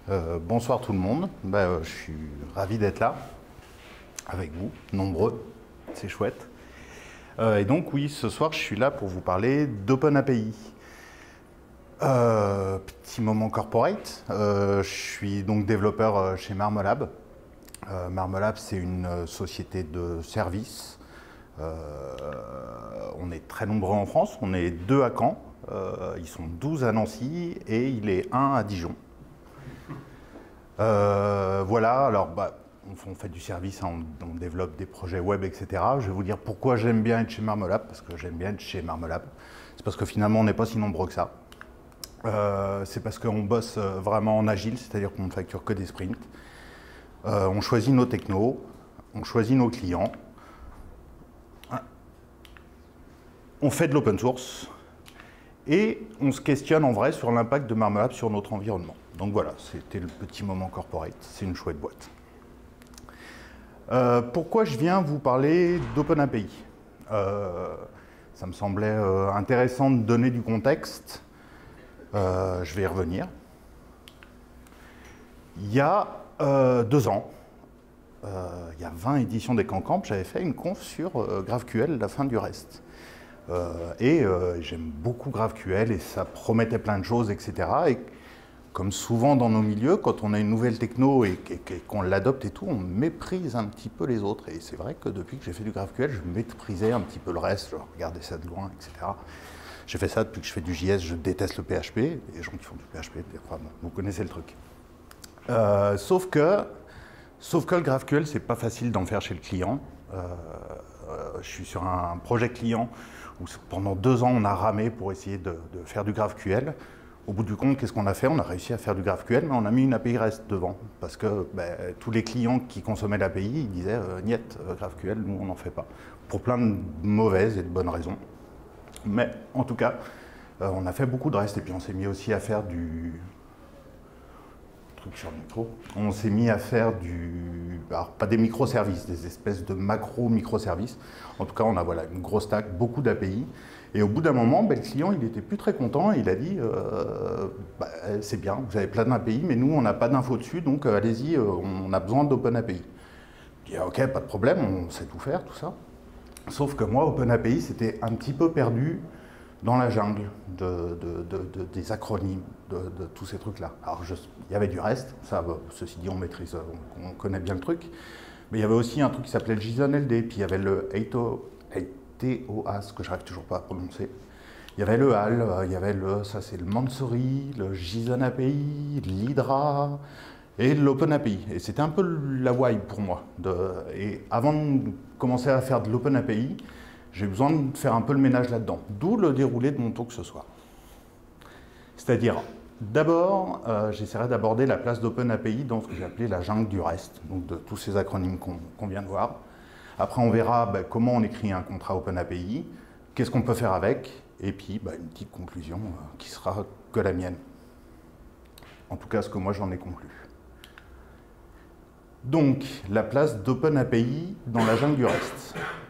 Bonsoir tout le monde, je suis ravi d'être là, avec vous, nombreux, c'est chouette. Et donc oui, ce soir je suis là pour vous parler d'OpenAPI. Petit moment corporate, je suis donc développeur chez Marmolab. Marmolab c'est une société de services. On est très nombreux en France, on est 2 à Caen, ils sont 12 à Nancy et il est 1 à Dijon. Voilà, alors on fait du service, hein, on développe des projets web, etc. Je vais vous dire pourquoi j'aime bien être chez Marmolab, parce que j'aime bien être chez Marmolab. C'est parce que finalement on n'est pas si nombreux que ça. C'est parce qu'on bosse vraiment en agile, c'est-à-dire qu'on ne facture que des sprints. On choisit nos technos, on choisit nos clients. On fait de l'open source et on se questionne en vrai sur l'impact de Marmolab sur notre environnement. Donc voilà, c'était le petit moment corporate, c'est une chouette boîte. Pourquoi je viens vous parler d'OpenAPI? Ça me semblait intéressant de donner du contexte. Je vais y revenir. Il y a 2 ans, il y a 20 éditions des Cancamp, j'avais fait une conf sur GraphQL, la fin du reste. J'aime beaucoup GraphQL et ça promettait plein de choses, etc. Et comme souvent dans nos milieux, quand on a une nouvelle techno et qu'on l'adopte et tout, on méprise un petit peu les autres. Et c'est vrai que depuis que j'ai fait du GraphQL, je méprisais un petit peu le reste, je regardais ça de loin, etc. J'ai fait ça depuis que je fais du JS, je déteste le PHP. Les gens qui font du PHP, enfin, bon, vous connaissez le truc. Sauf que le GraphQL, c'est pas facile d'en faire chez le client. Je suis sur un projet client où pendant 2 ans, on a ramé pour essayer de faire du GraphQL. Au bout du compte, qu'est-ce qu'on a fait? On a réussi à faire du GraphQL, mais on a mis une API REST devant. Parce que tous les clients qui consommaient l'API, ils disaient « Niet, GraphQL, nous, on n'en fait pas ». Pour plein de mauvaises et de bonnes raisons. Mais en tout cas, on a fait beaucoup de REST. Et puis on s'est mis aussi à faire du... sur le micro. On s'est mis à faire alors pas des microservices, des espèces de macro-microservices. En tout cas, on a une grosse stack, beaucoup d'API. Et au bout d'un moment, le client, il n'était plus très content. Il a dit, c'est bien, vous avez plein d'API, mais nous, on n'a pas d'infos dessus, donc allez-y, on a besoin d'OpenAPI. Je dis, ok, pas de problème, on sait tout faire, tout ça. Sauf que moi, OpenAPI, c'était un petit peu perdu dans la jungle des acronymes, de tous ces trucs-là. Alors, il y avait du reste, ça, ceci dit, on maîtrise, on connaît bien le truc, mais il y avait aussi un truc qui s'appelait le JSON-LD, puis il y avait le TOAS, que j'arrive toujours pas à prononcer. Il y avait le HAL, il y avait ça c'est le Mansory, le JSON API, l'Hydra et l'OpenAPI. Et c'était un peu la vibe pour moi. Et avant de commencer à faire de l'OpenAPI, j'ai besoin de faire un peu le ménage là-dedans. D'où le déroulé de mon talk ce soir. C'est-à-dire, d'abord, j'essaierai d'aborder la place d'OpenAPI dans ce que j'ai appelé la jungle du reste, donc de tous ces acronymes qu'on vient de voir. Après, on verra comment on écrit un contrat OpenAPI, qu'est-ce qu'on peut faire avec, et puis une petite conclusion qui sera que la mienne. En tout cas, ce que moi j'en ai conclu. Donc, la place d'OpenAPI dans la jungle du reste.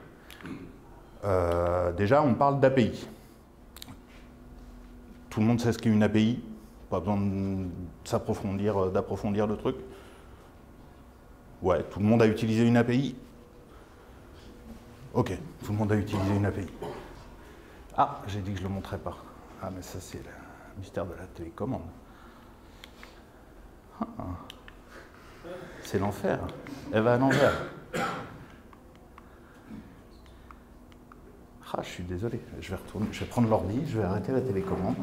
Déjà, on parle d'API. Tout le monde sait ce qu'est une API, pas besoin d'approfondir le truc. Ouais, tout le monde a utilisé une API. Ok, tout le monde a utilisé une API. Ah, j'ai dit que je ne le montrais pas. Ah, mais ça, c'est le mystère de la télécommande. Ah. C'est l'enfer. Elle va à l'envers. Ah, je suis désolé. Je vais retourner. Je vais prendre l'ordi, je vais arrêter la télécommande.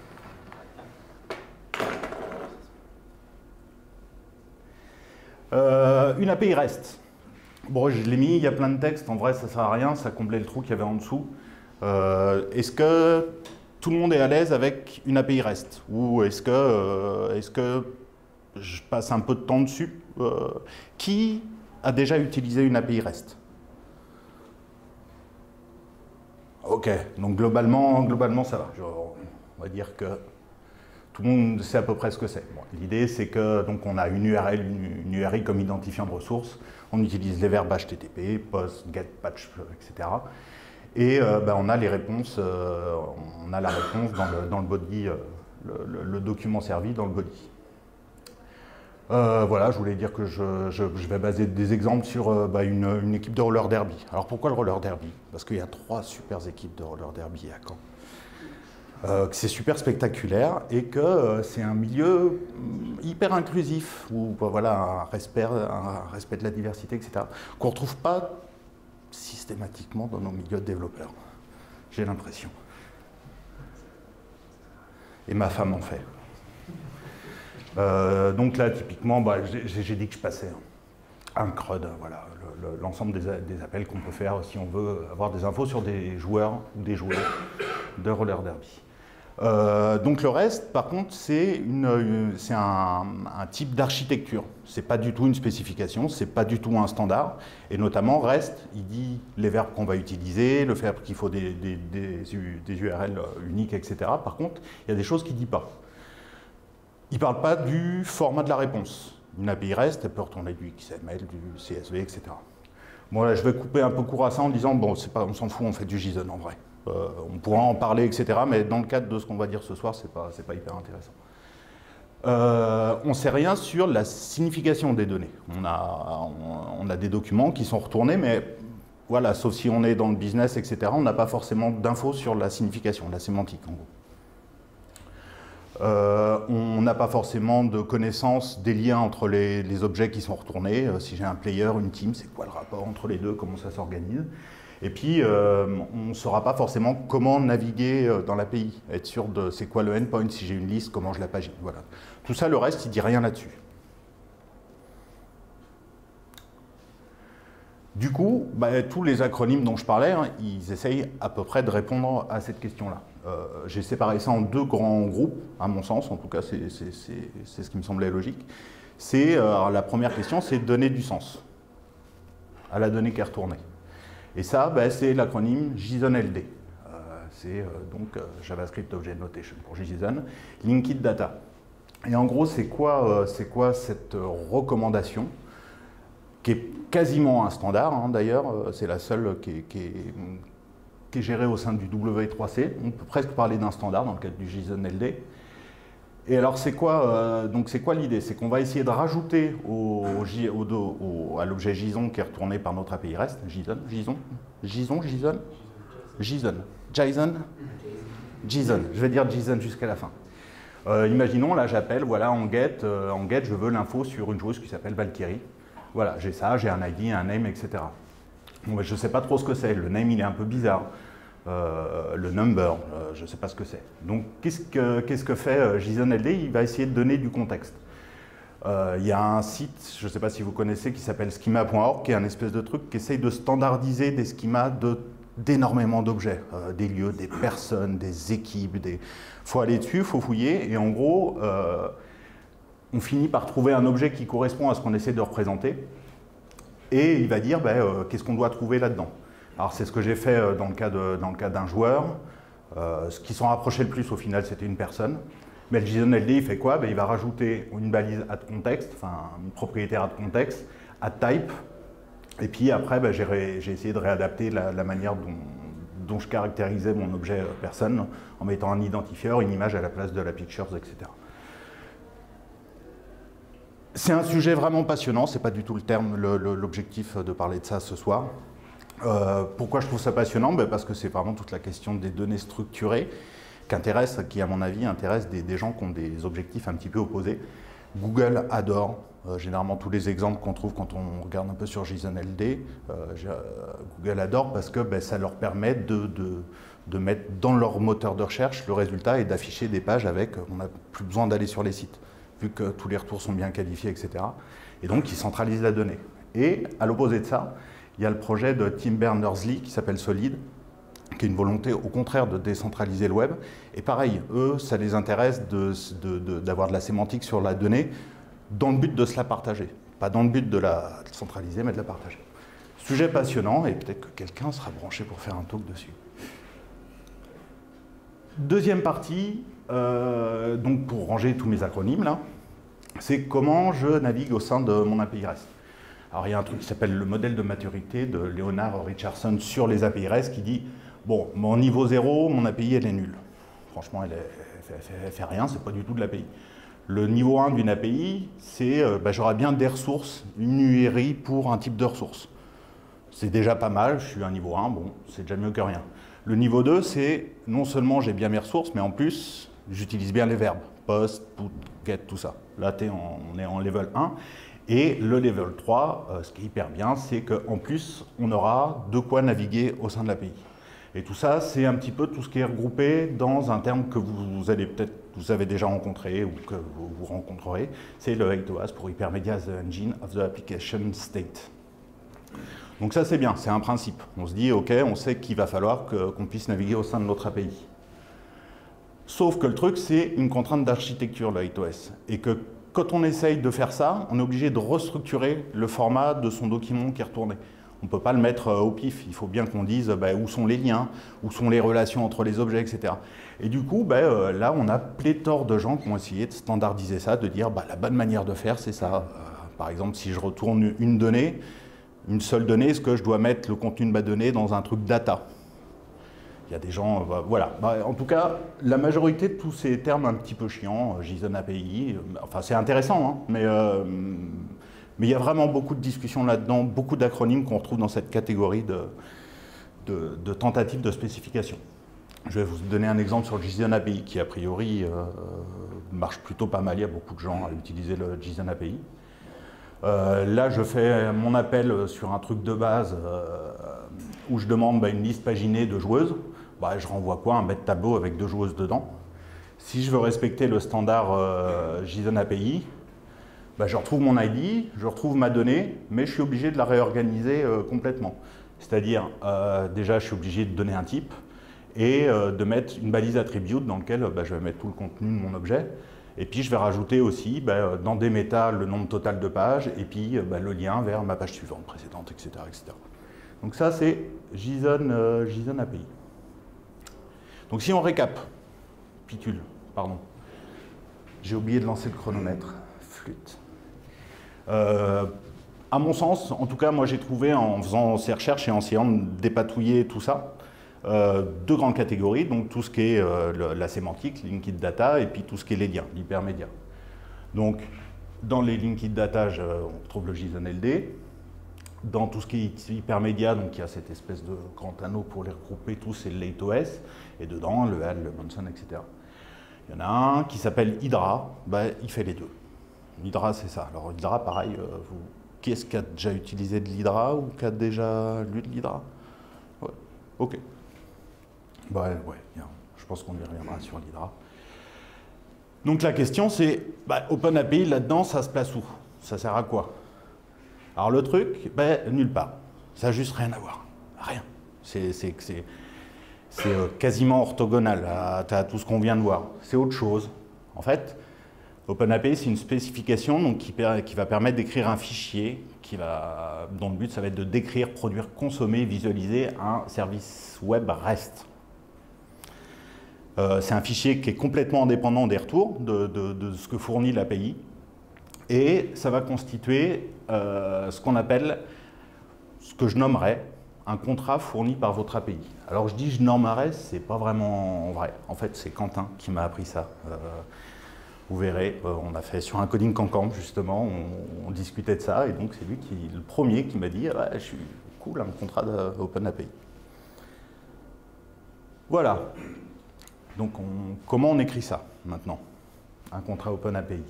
Une API REST. Bon, je l'ai mis, il y a plein de textes, en vrai ça sert à rien, ça comblait le trou qu'il y avait en dessous. Est-ce que tout le monde est à l'aise avec une API REST? Ou est-ce que je passe un peu de temps dessus? Qui a déjà utilisé une API REST? Ok, donc globalement ça va. On va dire que tout le monde sait à peu près ce que c'est. Bon, l'idée, c'est que donc on a une URL, une URI comme identifiant de ressources. On utilise les verbes HTTP, POST, GET, PATCH, etc. Et on a les réponses, on a la réponse dans le body, le document servi dans le body. Voilà, je voulais dire que je vais baser des exemples sur une équipe de roller derby. Alors pourquoi le roller derby? Parce qu'il y a 3 super équipes de roller derby à Caen. Que c'est super spectaculaire et que c'est un milieu hyper inclusif, où voilà, un respect de la diversité, etc., qu'on ne retrouve pas systématiquement dans nos milieux de développeurs. J'ai l'impression. Et ma femme en fait. Donc là, typiquement, j'ai dit que je passais un CRUD, voilà, l'ensemble des appels qu'on peut faire si on veut avoir des infos sur des joueurs ou des joueurs de roller derby. Donc le reste, par contre, c'est un type d'architecture. C'est pas du tout une spécification, c'est pas du tout un standard. Et notamment, REST, il dit les verbes qu'on va utiliser, le fait qu'il faut des URL uniques, etc. Par contre, il y a des choses qu'il ne dit pas. Il ne parle pas du format de la réponse. Une API REST, elle peut retourner du XML, du CSV, etc. Bon, là, je vais couper un peu court à ça en disant, bon, on s'en fout, on fait du JSON en vrai. On pourra en parler, etc. Mais dans le cadre de ce qu'on va dire ce soir, c'est pas hyper intéressant. On ne sait rien sur la signification des données. On a des documents qui sont retournés, mais voilà, sauf si on est dans le business, etc., on n'a pas forcément d'infos sur la signification, la sémantique, en gros. On n'a pas forcément de connaissance des liens entre les objets qui sont retournés. Si j'ai un player, une team, c'est quoi le rapport entre les deux, comment ça s'organise? Et puis, on ne saura pas forcément comment naviguer dans l'API, être sûr de c'est quoi le endpoint, si j'ai une liste, comment je la pagine. Voilà. Tout ça, le reste, il ne dit rien là-dessus. Du coup, tous les acronymes dont je parlais, hein, ils essayent à peu près de répondre à cette question-là. J'ai séparé ça en 2 grands groupes, à mon sens, en tout cas, c'est ce qui me semblait logique. La première question, c'est donner du sens à la donnée qui est retournée. Et ça, c'est l'acronyme JSON-LD. C'est donc JavaScript Object Notation pour JSON, Linked Data. Et en gros, c'est quoi cette recommandation qui est quasiment un standard, hein, d'ailleurs, c'est la seule qui est gérée au sein du W3C. On peut presque parler d'un standard dans le cadre du JSON-LD. Et alors, c'est quoi l'idée? C'est qu'on va essayer de rajouter à l'objet JSON qui est retourné par notre API REST, JSON, je vais dire JSON jusqu'à la fin. Imaginons, là, j'appelle, voilà, en get, je veux l'info sur une joueuse qui s'appelle Valkyrie. Voilà, j'ai ça, j'ai un ID, un name, etc. Bon, je ne sais pas trop ce que c'est, le name, il est un peu bizarre. Le number, je ne sais pas ce que c'est. Donc, qu'est-ce que fait JSON-LD? Il va essayer de donner du contexte. Il y a un site, je ne sais pas si vous connaissez, qui s'appelle schema.org, qui est un espèce de truc qui essaye de standardiser des schémas d'énormément d'objets, des lieux, des personnes, des équipes. Il faut aller dessus, il faut fouiller, et en gros, on finit par trouver un objet qui correspond à ce qu'on essaie de représenter, et il va dire qu'est-ce qu'on doit trouver là-dedans. Alors c'est ce que j'ai fait dans le cas d'un joueur. Ce qui s'en rapprochait le plus au final, c'était une personne. Mais le JSON-LD, il fait quoi? Il va rajouter une balise add_context, enfin une propriétaire add_context, add_type. Et puis après, j'ai essayé de réadapter la manière dont je caractérisais mon objet personne en mettant un identifieur, une image à la place de la pictures, etc. C'est un sujet vraiment passionnant, c'est pas du tout l'objectif de parler de ça ce soir. Pourquoi je trouve ça passionnant? Parce que c'est vraiment toute la question des données structurées qui à mon avis intéresse des gens qui ont des objectifs un petit peu opposés. Google adore généralement tous les exemples qu'on trouve quand on regarde un peu sur JSON-LD. Google adore parce que ça leur permet de mettre dans leur moteur de recherche le résultat et d'afficher des pages avec, on n'a plus besoin d'aller sur les sites, vu que tous les retours sont bien qualifiés, etc. Et donc, ils centralisent la donnée. Et à l'opposé de ça, il y a le projet de Tim Berners-Lee qui s'appelle Solid, qui est une volonté au contraire de décentraliser le web. Et pareil, eux, ça les intéresse d'avoir de la sémantique sur la donnée dans le but de se la partager. Pas dans le but de la centraliser, mais de la partager. Sujet passionnant, et peut-être que quelqu'un sera branché pour faire un talk dessus. Deuxième partie, donc pour ranger tous mes acronymes, là, c'est comment je navigue au sein de mon API REST. Alors il y a un truc qui s'appelle le modèle de maturité de Leonard Richardson sur les API REST qui dit bon, mon niveau 0, mon API elle est nulle. Franchement, elle fait rien, c'est pas du tout de l'API. Le niveau 1 d'une API, c'est j'aurai bien des ressources, une URI pour un type de ressource. C'est déjà pas mal, je suis à un niveau 1, bon, c'est déjà mieux que rien. Le niveau 2, c'est non seulement j'ai bien mes ressources, mais en plus, j'utilise bien les verbes. Post, put, get, tout ça. Là, on est en level 1. Et le level 3, ce qui est hyper bien, c'est qu'en plus, on aura de quoi naviguer au sein de l'API. Et tout ça, c'est un petit peu tout ce qui est regroupé dans un terme que vous avez déjà rencontré ou que vous rencontrerez. C'est le HyperOAS pour Hypermedia as the Engine of the Application State. Donc ça, c'est bien, c'est un principe. On se dit, OK, on sait qu'il va falloir qu'on puisse naviguer au sein de notre API. Sauf que le truc, c'est une contrainte d'architecture, le HyperOAS. Et que quand on essaye de faire ça, on est obligé de restructurer le format de son document qui est retourné. On ne peut pas le mettre au pif, il faut bien qu'on dise où sont les liens, où sont les relations entre les objets, etc. Et du coup, là, on a pléthore de gens qui ont essayé de standardiser ça, de dire la bonne manière de faire, c'est ça. Par exemple, si je retourne une donnée, une seule donnée, est-ce que je dois mettre le contenu de ma donnée dans un truc data? Il y a des gens, voilà. En tout cas, la majorité de tous ces termes un petit peu chiants, JSON API, enfin c'est intéressant, hein, mais il y a vraiment beaucoup de discussions là-dedans, beaucoup d'acronymes qu'on retrouve dans cette catégorie de tentatives de spécification. Je vais vous donner un exemple sur le JSON API qui, a priori, marche plutôt pas mal. Il y a beaucoup de gens à utiliser le JSON API. Là, je fais mon appel sur un truc de base où je demande une liste paginée de joueuses. Je renvoie quoi? Un bête tableau avec 2 joueuses dedans. Si je veux respecter le standard JSON API, je retrouve mon ID, je retrouve ma donnée, mais je suis obligé de la réorganiser complètement. C'est-à-dire, déjà, je suis obligé de donner un type et de mettre une balise attribute dans laquelle je vais mettre tout le contenu de mon objet. Et puis, je vais rajouter aussi, dans des méta, le nombre total de pages et puis le lien vers ma page suivante, précédente, etc. etc. Donc ça, c'est JSON API. Donc si on récap, pardon. J'ai oublié de lancer le chronomètre, flûte. À mon sens, en tout cas, moi j'ai trouvé en faisant ces recherches et en essayant de dépatouiller tout ça, 2 grandes catégories, donc tout ce qui est la sémantique, linked data, et puis tout ce qui est les liens, l'hypermédia. Donc dans les linked data, on trouve le JSON LD. Dans tout ce qui est hypermédia, donc il y a cette espèce de grand anneau pour les regrouper tous, c'est le LateOS, et dedans le HAL, le Monson, etc. Il y en a un qui s'appelle Hydra, il fait les deux. Hydra, c'est ça. Alors Hydra, pareil, qui est-ce qui a déjà utilisé de l'Hydra ou qui a déjà lu de l'Hydra? Ouais, ok. Ouais, bien. Je pense qu'on y reviendra sur l'Hydra. Donc la question c'est, OpenAPI, là-dedans, ça se place où? Ça sert à quoi? Alors le truc, nulle part. Ça n'a juste rien à voir. Rien. C'est quasiment orthogonal à tout ce qu'on vient de voir. C'est autre chose. En fait, OpenAPI, c'est une spécification donc, qui va permettre d'écrire un fichier dont le but, ça va être de décrire, produire, consommer, visualiser un service web REST. C'est un fichier qui est complètement indépendant des retours de ce que fournit l'API. Et ça va constituer ce qu'on appelle, ce que je nommerais, un contrat fourni par votre API. Alors je dis je nommerais, c'est pas vraiment vrai. En fait, c'est Quentin qui m'a appris ça. Vous verrez, on a fait sur un coding Cancan, justement, on discutait de ça, et donc c'est lui le premier qui m'a dit je suis cool, un contrat d'OpenAPI. Voilà. Donc comment on écrit ça maintenant? Un contrat OpenAPI.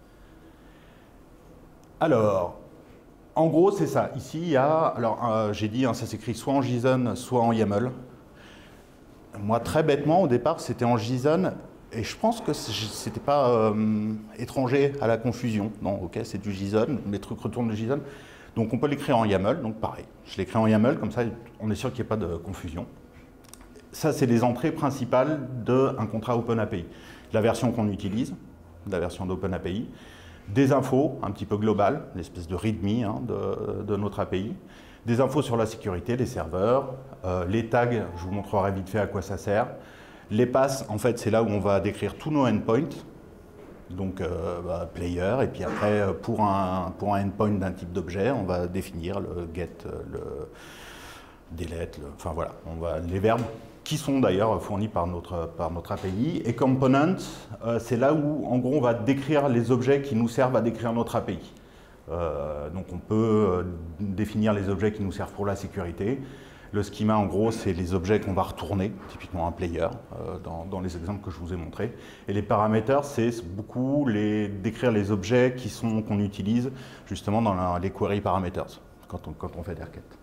Alors, en gros, c'est ça. Ici, il y a, alors j'ai dit, ça s'écrit soit en JSON, soit en YAML. Moi, très bêtement, au départ, c'était en JSON, et je pense que c'était pas étranger à la confusion. Non, ok, c'est du JSON, mes trucs retournent de JSON. Donc on peut l'écrire en YAML, donc pareil. Je l'écris en YAML, comme ça, on est sûr qu'il n'y ait pas de confusion. Ça, c'est les entrées principales d'un contrat OpenAPI. La version qu'on utilise, la version d'OpenAPI. Des infos un petit peu globales, l'espèce de README de notre API, des infos sur la sécurité, les serveurs, les tags, je vous montrerai vite fait à quoi ça sert. Les passes, en fait, c'est là où on va décrire tous nos endpoints, donc player, et puis après, pour un endpoint d'un type d'objet, on va définir le get, le delete, enfin voilà, les verbes qui sont d'ailleurs fournis par notre API. Et component, c'est là où, en gros, on va décrire les objets qui nous servent à décrire notre API. Donc on peut définir les objets qui nous servent pour la sécurité. Le schema, en gros, c'est les objets qu'on va retourner, typiquement un player, dans les exemples que je vous ai montrés. Et les paramètres, c'est beaucoup décrire les objets qu'on utilise justement dans les query parameters, quand on fait des requêtes.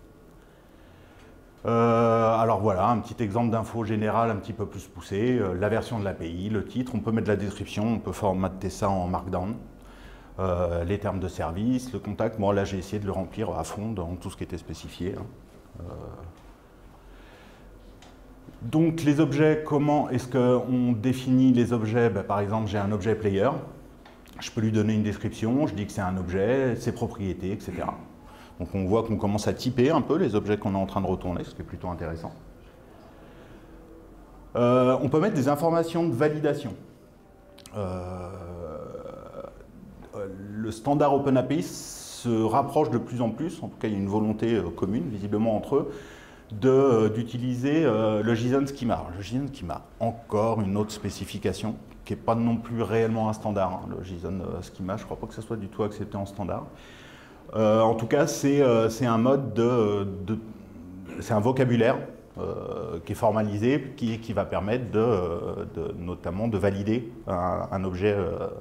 Alors voilà, un petit exemple d'info générale un petit peu plus poussé, la version de l'API, le titre, on peut mettre de la description, on peut formater ça en Markdown. Les termes de service, le contact, moi là j'ai essayé de le remplir à fond dans tout ce qui était spécifié. Donc les objets, comment est-ce qu'on définit les objets? Par exemple, j'ai un objet player, je peux lui donner une description, je dis que c'est un objet, ses propriétés, etc. Donc on voit qu'on commence à typer un peu les objets qu'on est en train de retourner, ce qui est plutôt intéressant. On peut mettre des informations de validation. Le standard OpenAPI se rapproche de plus en plus, en tout cas il y a une volonté commune visiblement entre eux, d'utiliser le JSON Schema. Le JSON Schema, encore une autre spécification qui n'est pas non plus réellement un standard. Hein. Le JSON Schema, je ne crois pas que ça soit du tout accepté en standard. En tout cas, c'est un mode c'est un vocabulaire qui est formalisé, qui va permettre notamment de valider un objet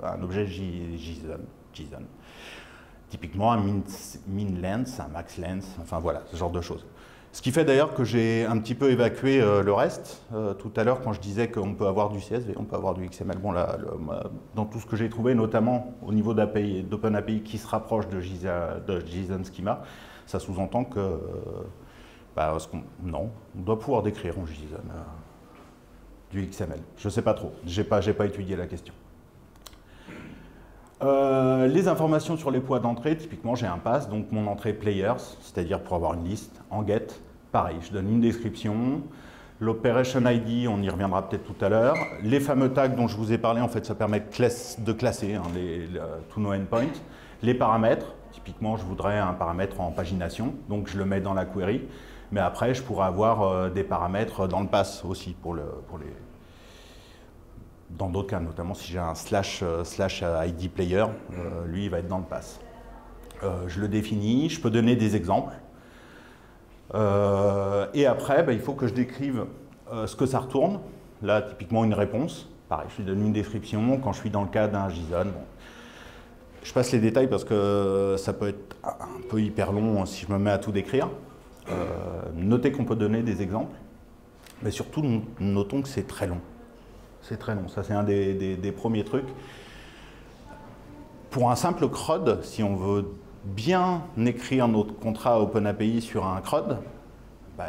JSON. Typiquement un min length, un max length, enfin voilà, ce genre de choses. Ce qui fait d'ailleurs que j'ai un petit peu évacué le reste. Tout à l'heure, quand je disais qu'on peut avoir du CSV, on peut avoir du XML, bon, là, dans tout ce que j'ai trouvé, notamment au niveau d'OpenAPI qui se rapproche de JSON Schema, ça sous-entend que non, on doit pouvoir décrire en JSON du XML. Je ne sais pas trop, j'ai pas étudié la question. Les informations sur les poids d'entrée, typiquement j'ai un pass, donc mon entrée players, c'est-à-dire pour avoir une liste en get, pareil, je donne une description, l'operation ID, on y reviendra peut-être tout à l'heure, les fameux tags dont je vous ai parlé, en fait ça permet de classer hein, tous nos endpoints, les paramètres, typiquement je voudrais un paramètre en pagination, donc je le mets dans la query, mais après je pourrais avoir des paramètres dans le pass aussi pour les... Dans d'autres cas, notamment si j'ai un slash ID player, lui il va être dans le pass. Je le définis, je peux donner des exemples. Et après, il faut que je décrive ce que ça retourne. Là, typiquement une réponse. Pareil, je lui donne une description. Quand je suis dans le cas d'un JSON, bon. Je passe les détails parce que ça peut être un peu hyper long si je me mets à tout décrire. Notez qu'on peut donner des exemples. Mais surtout, notons que c'est très long. C'est très long, ça c'est un des premiers trucs. Pour un simple CRUD, si on veut bien écrire notre contrat OpenAPI sur un CRUD, il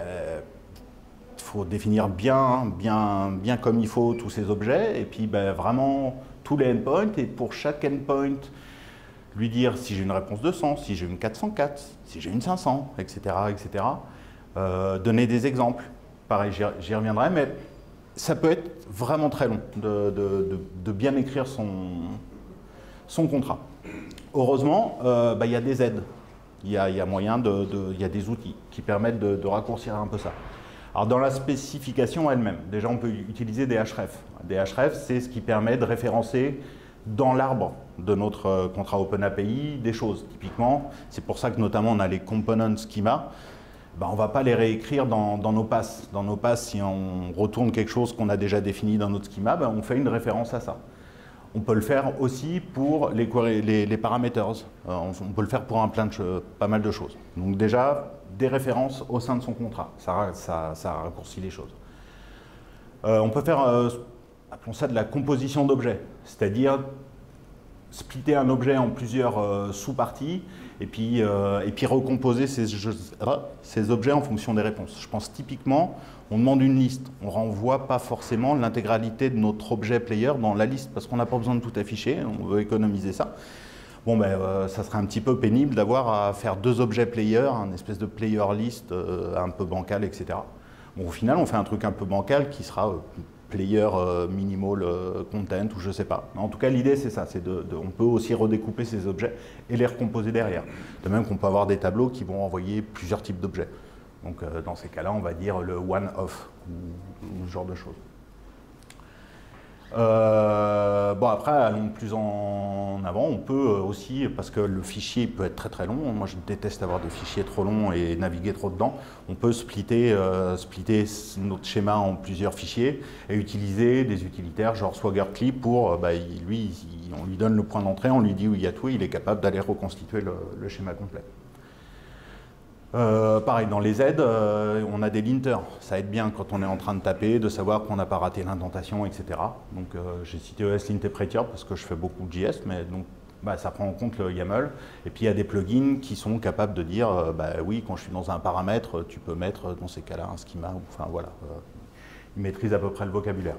faut définir bien comme il faut tous ces objets, et puis vraiment tous les endpoints, et pour chaque endpoint, lui dire si j'ai une réponse 200, si j'ai une 404, si j'ai une 500, etc. etc. Donner des exemples. Pareil, j'y reviendrai, mais ça peut être vraiment très long de bien écrire son contrat. Heureusement, il y a des aides. Il y a moyen il y a des outils qui permettent de raccourcir un peu ça. Alors dans la spécification elle-même, déjà on peut utiliser des href. Des href, c'est ce qui permet de référencer dans l'arbre de notre contrat OpenAPI des choses. Typiquement, c'est pour ça que notamment on a les components schema. On ne va pas les réécrire dans nos passes. Dans nos passes, si on retourne quelque chose qu'on a déjà défini dans notre schema, on fait une référence à ça. On peut le faire aussi pour les parameters. On peut le faire pour pas mal de choses. Donc déjà, des références au sein de son contrat. Ça raccourcit les choses. On peut faire, appelons ça de la composition d'objets, c'est-à-dire splitter un objet en plusieurs sous-parties et puis recomposer ces objets en fonction des réponses. Je pense typiquement, on demande une liste, on ne renvoie pas forcément l'intégralité de notre objet player dans la liste parce qu'on n'a pas besoin de tout afficher, on veut économiser ça. Bon, ça serait un petit peu pénible d'avoir à faire deux objets player, une espèce de player list un peu bancal, etc. Bon, au final, on fait un truc un peu bancal qui sera player minimal content ou je sais pas. En tout cas, l'idée c'est ça, on peut aussi redécouper ces objets et les recomposer derrière. De même qu'on peut avoir des tableaux qui vont envoyer plusieurs types d'objets. Donc dans ces cas-là, on va dire le one-off ou ce genre de choses. Bon, après, allons plus en avant, on peut aussi, parce que le fichier peut être très très long, moi je déteste avoir des fichiers trop longs et naviguer trop dedans, on peut splitter notre schéma en plusieurs fichiers et utiliser des utilitaires genre Swagger Clip pour, on lui donne le point d'entrée, on lui dit où il y a tout, il est capable d'aller reconstituer le schéma complet. Pareil, dans les aides, on a des linters. Ça aide bien quand on est en train de taper, de savoir qu'on n'a pas raté l'indentation, etc. Donc j'ai cité ES Interpreter parce que je fais beaucoup de JS, mais donc ça prend en compte le YAML. Et puis il y a des plugins qui sont capables de dire, oui, quand je suis dans un paramètre, tu peux mettre dans ces cas-là un schema. Enfin voilà, ils maîtrisent à peu près le vocabulaire.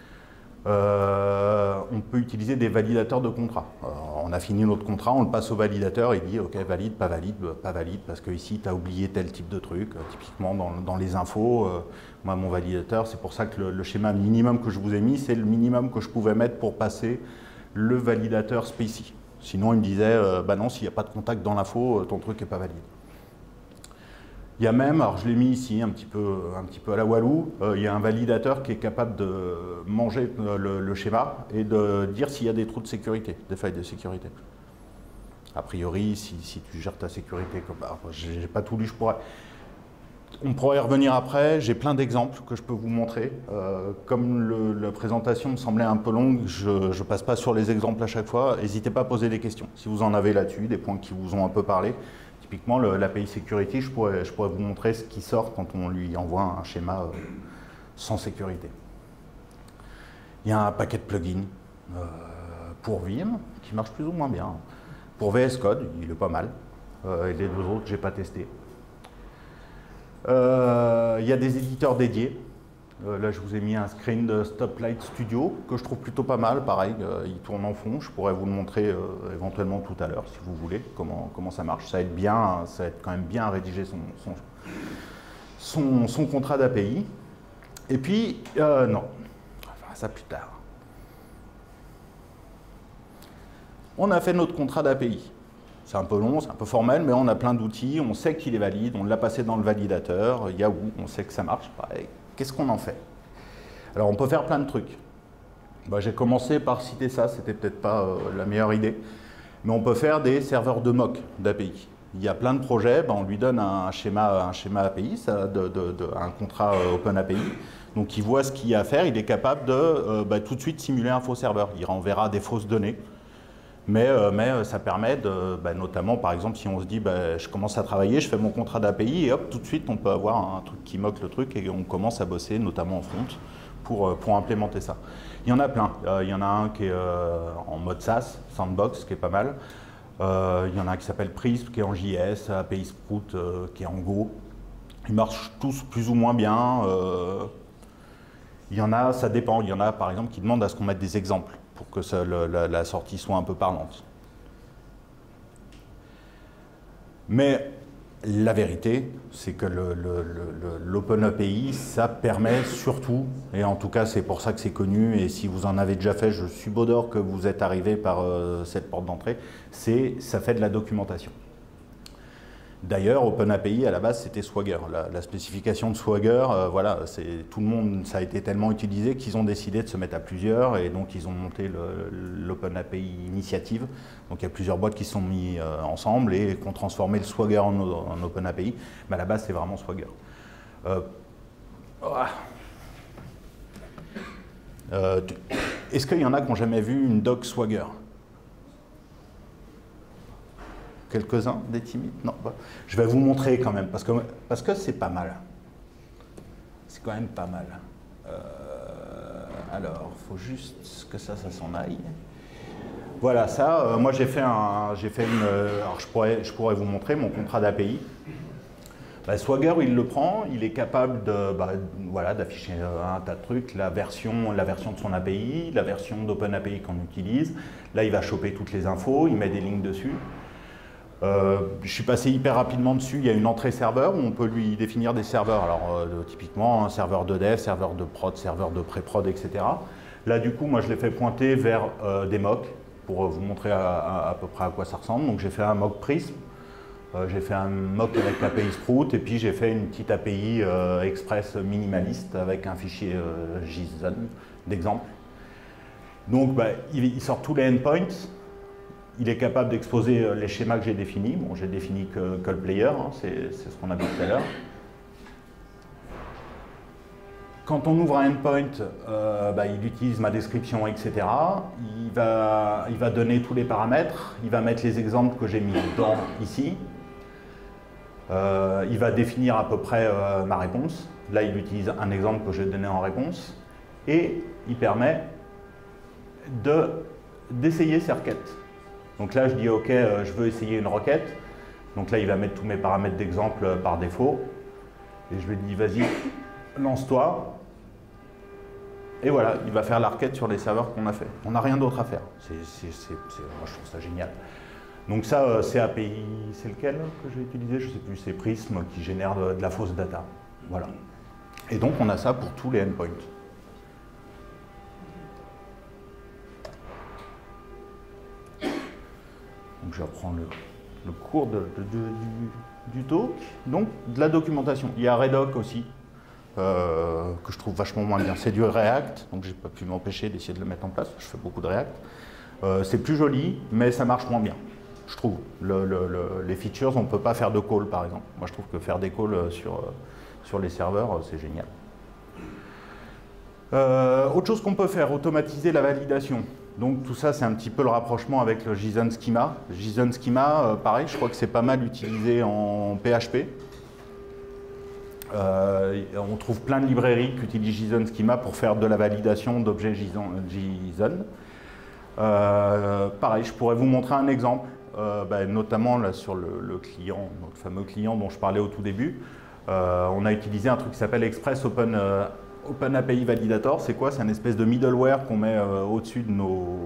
On peut utiliser des validateurs de contrat. On a fini notre contrat, on le passe au validateur, il dit ok, valide, pas valide, parce que ici tu as oublié tel type de truc. Typiquement dans les infos, moi mon validateur, c'est pour ça que le schéma minimum que je vous ai mis, c'est le minimum que je pouvais mettre pour passer le validateur spécifique. Sinon il me disait, non, s'il n'y a pas de contact dans l'info, ton truc n'est pas valide. Il y a même, alors je l'ai mis ici un petit peu à la Walou, il y a un validateur qui est capable de manger le schéma et de dire s'il y a des trous de sécurité, des failles de sécurité. A priori, si tu gères ta sécurité, j'ai pas tout lu, on pourrait y revenir après, j'ai plein d'exemples que je peux vous montrer. Comme la présentation me semblait un peu longue, je ne passe pas sur les exemples à chaque fois, n'hésitez pas à poser des questions. Si vous en avez là-dessus, des points qui vous ont un peu parlé. Typiquement, l'API Security, je pourrais vous montrer ce qui sort quand on lui envoie un schéma sans sécurité. Il y a un paquet de plugins pour Vim qui marche plus ou moins bien. Pour VS Code, il est pas mal. Et les deux autres, je n'ai pas testé. Il y a des éditeurs dédiés. Là, je vous ai mis un screen de Stoplight Studio que je trouve plutôt pas mal. Pareil, il tourne en fond. Je pourrais vous le montrer éventuellement tout à l'heure si vous voulez comment ça marche. Ça aide quand même bien à rédiger son contrat d'API. Et puis, non, on fera ça plus tard. On a fait notre contrat d'API. C'est un peu long, c'est un peu formel, mais on a plein d'outils. On sait qu'il est valide, on l'a passé dans le validateur. Yahoo, on sait que ça marche. Pareil. Qu'est-ce qu'on en fait? Alors, on peut faire plein de trucs. J'ai commencé par citer ça, c'était peut-être pas la meilleure idée. Mais on peut faire des serveurs de mock d'API. Il y a plein de projets, on lui donne un schéma API, un contrat OpenAPI. Donc, il voit ce qu'il y a à faire, il est capable de tout de suite simuler un faux serveur. Il renverra des fausses données. Mais ça permet notamment, par exemple, si on se dit je commence à travailler, je fais mon contrat d'API et hop, tout de suite, on peut avoir un truc qui moque le truc et on commence à bosser, notamment en front, pour implémenter ça. Il y en a plein. Il y en a un qui est en mode SaaS, Sandbox, qui est pas mal. Il y en a un qui s'appelle Prism, qui est en JS, API Sprout, qui est en Go. Ils marchent tous plus ou moins bien. Il y en a, ça dépend. Il y en a, par exemple, qui demandent à ce qu'on mette des exemples pour que la sortie soit un peu parlante. Mais la vérité, c'est que l'OpenAPI, ça permet surtout, et en tout cas c'est pour ça que c'est connu, et si vous en avez déjà fait, je suis beau d'or que vous êtes arrivé par cette porte d'entrée, ça fait de la documentation. D'ailleurs, OpenAPI, à la base, c'était Swagger. La spécification de Swagger, voilà, tout le monde, ça a été tellement utilisé qu'ils ont décidé de se mettre à plusieurs et donc ils ont monté l'OpenAPI Initiative. Donc il y a plusieurs boîtes qui se sont mis ensemble et qui ont transformé le Swagger en OpenAPI. Mais à la base, c'est vraiment Swagger. Est-ce qu'il y en a qui n'ont jamais vu une doc Swagger? Quelques-uns, des timides? Non. Je vais vous montrer quand même, parce que c'est pas mal. C'est quand même pas mal. Alors, il faut juste que ça s'en aille. Voilà, ça, moi j'ai fait une... Alors je pourrais vous montrer mon contrat d'API. Swagger, il le prend, il est capable d'afficher un tas de trucs, la version de son API, la version d'OpenAPI qu'on utilise. Là, il va choper toutes les infos, il met des lignes dessus. Je suis passé hyper rapidement dessus, il y a une entrée serveur où on peut lui définir des serveurs. Alors typiquement un serveur de dev, serveur de prod, serveur de pré-prod, etc. Là du coup moi je l'ai fait pointer vers des mocks pour vous montrer à peu près à quoi ça ressemble. Donc j'ai fait un mock Prism. J'ai fait un mock avec API Sprout et puis j'ai fait une petite API Express minimaliste avec un fichier JSON d'exemple. Donc il sort tous les endpoints, il est capable d'exposer les schémas que j'ai définis. Bon, j'ai défini que le player, hein, c'est ce qu'on a vu tout à l'heure. Quand on ouvre un endpoint, il utilise ma description, etc. Il va donner tous les paramètres, il va mettre les exemples que j'ai mis dans ici. Il va définir à peu près ma réponse. Là, il utilise un exemple que j'ai donné en réponse. Et il permet d'essayer ces requêtes. Donc là, je dis OK, je veux essayer une requête. Donc là, il va mettre tous mes paramètres d'exemple par défaut. Et je lui dis, vas-y, lance-toi. Et voilà, il va faire la requête sur les serveurs qu'on a fait. On n'a rien d'autre à faire. Moi, je trouve ça génial. Donc ça, c'est API, c'est lequel que j'ai utilisé? Je ne sais plus, c'est Prism qui génère de la fausse data. Voilà. Et donc, on a ça pour tous les endpoints. Donc, je reprends le cours du talk. Donc, de la documentation. Il y a Redoc aussi. Que je trouve vachement moins bien. C'est du React, donc j'ai pas pu m'empêcher d'essayer de le mettre en place. Je fais beaucoup de React. C'est plus joli, mais ça marche moins bien, je trouve. Les features, on ne peut pas faire de call, par exemple. Moi, je trouve que faire des calls sur les serveurs, c'est génial. Autre chose qu'on peut faire, automatiser la validation. Donc tout ça, c'est un petit peu le rapprochement avec le JSON Schema. JSON Schema, pareil, je crois que c'est pas mal utilisé en PHP. On trouve plein de librairies qui utilisent JSON Schema pour faire de la validation d'objets JSON. Pareil, je pourrais vous montrer un exemple, notamment là, sur le client, notre fameux client dont je parlais au tout début. On a utilisé un truc qui s'appelle Express Open API Validator. C'est quoi? C'est un espèce de middleware qu'on met au-dessus de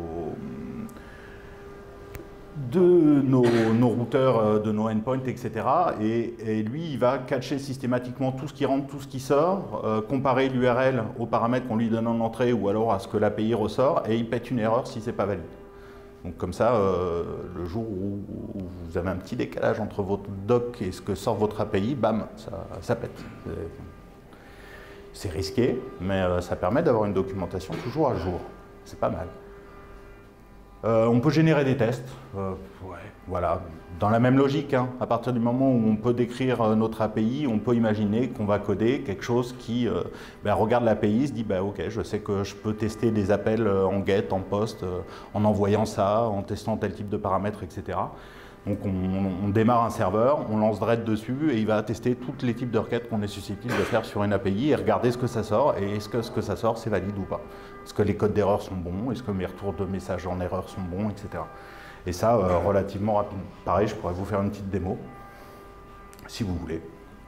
nos routeurs, de nos endpoints, etc. Et lui, il va catcher systématiquement tout ce qui rentre, tout ce qui sort, comparer l'URL aux paramètres qu'on lui donne en entrée ou alors à ce que l'API ressort, et il pète une erreur si c'est pas valide. Donc comme ça, le jour où vous avez un petit décalage entre votre doc et ce que sort votre API, bam, ça pète. C'est risqué, mais ça permet d'avoir une documentation toujours à jour. C'est pas mal. On peut générer des tests, voilà, dans la même logique, hein. À partir du moment où on peut décrire notre API, on peut imaginer qu'on va coder quelque chose qui regarde l'API, se dit ok, je sais que je peux tester des appels en get, en post, en envoyant ça, en testant tel type de paramètres, etc. Donc on démarre un serveur, on lance Dread dessus et il va tester tous les types de requêtes qu'on est susceptible de faire sur une API et regarder ce que ça sort et est-ce que ce que ça sort c'est valide ou pas. Est-ce que les codes d'erreur sont bons, est-ce que mes retours de messages en erreur sont bons, etc. Et ça relativement rapide. Pareil, je pourrais vous faire une petite démo si vous voulez.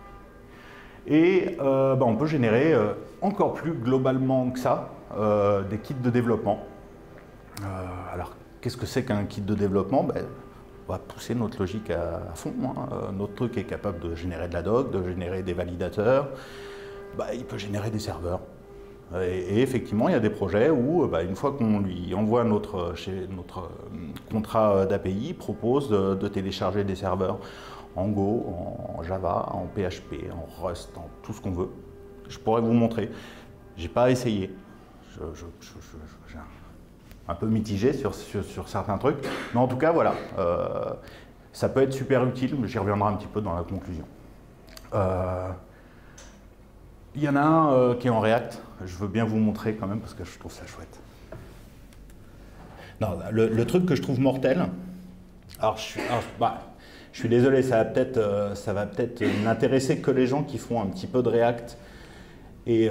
Et on peut générer encore plus globalement que ça des kits de développement. Alors qu'est-ce que c'est qu'un kit de développement? On va pousser notre logique à fond. Hein. Notre truc est capable de générer de la doc, de générer des validateurs. Il peut générer des serveurs. Et effectivement, il y a des projets où, une fois qu'on lui envoie notre contrat d'API, il propose de télécharger des serveurs en Go, en Java, en PHP, en Rust, en tout ce qu'on veut. Je pourrais vous montrer. Je n'ai pas essayé. J'ai un peu mitigé sur certains trucs. Mais en tout cas, voilà. Ça peut être super utile, mais j'y reviendrai un petit peu dans la conclusion. Il y en a un qui est en React. Je veux bien vous montrer quand même parce que je trouve ça chouette. Non, le truc que je trouve mortel, je suis désolé, ça va peut-être n'intéresser que les gens qui font un petit peu de React et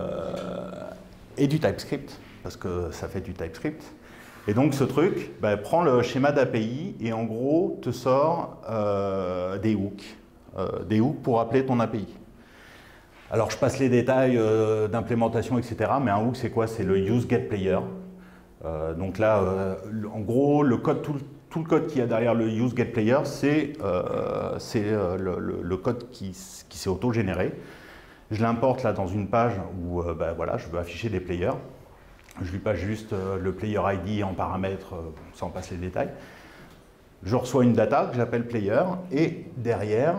du TypeScript, parce que ça fait du TypeScript. Et donc ce truc prend le schéma d'API et en gros te sort des hooks pour appeler ton API. Alors je passe les détails d'implémentation, etc. Mais un hook c'est quoi? C'est le useGetPlayer. Donc là, en gros, le code, tout le code qu'il y a derrière le useGetPlayer, c'est le code qui s'est auto-généré. Je l'importe là dans une page où voilà, je veux afficher des players. Je lui passe juste le player ID en paramètres, sans passer les détails. Je reçois une data que j'appelle player, et derrière,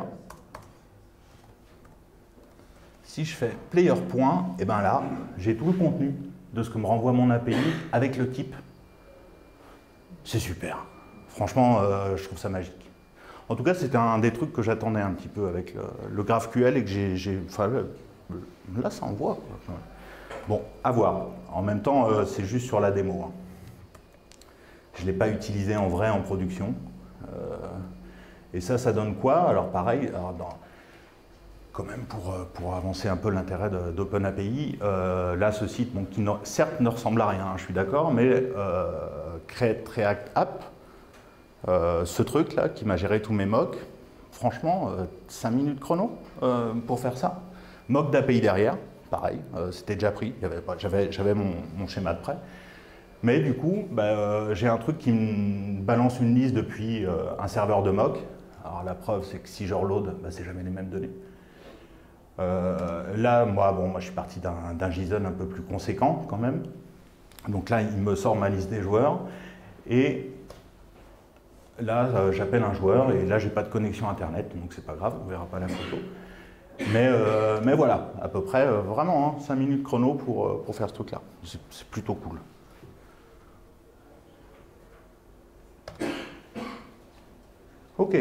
si je fais player point, et bien là, j'ai tout le contenu de ce que me renvoie mon API avec le type. C'est super. Franchement, je trouve ça magique. En tout cas, c'était un des trucs que j'attendais un petit peu avec le GraphQL et que j'ai... Enfin, là, ça envoie. Bon, à voir. En même temps, c'est juste sur la démo. Hein. Je ne l'ai pas utilisé en vrai en production. Et ça donne quoi? Alors pareil, quand même pour avancer un peu l'intérêt d'OpenAPI, là ce site, bon, qui certes ne ressemble à rien, hein, je suis d'accord, mais Create React App, ce truc là qui m'a géré tous mes mocks, franchement 5 minutes chrono pour faire ça. Mock d'API derrière, pareil, c'était déjà pris, j'avais mon schéma de prêt. Mais du coup, j'ai un truc qui me balance une liste depuis un serveur de mock. Alors la preuve, c'est que si je reload, c'est jamais les mêmes données. Là, moi, je suis parti d'un JSON un peu plus conséquent quand même. Donc là, il me sort ma liste des joueurs. Et là, j'appelle un joueur et là, j'ai pas de connexion Internet, donc c'est pas grave, on verra pas la photo. Mais voilà, à peu près, vraiment, hein, 5 minutes chrono pour faire ce truc-là. C'est plutôt cool. Ok.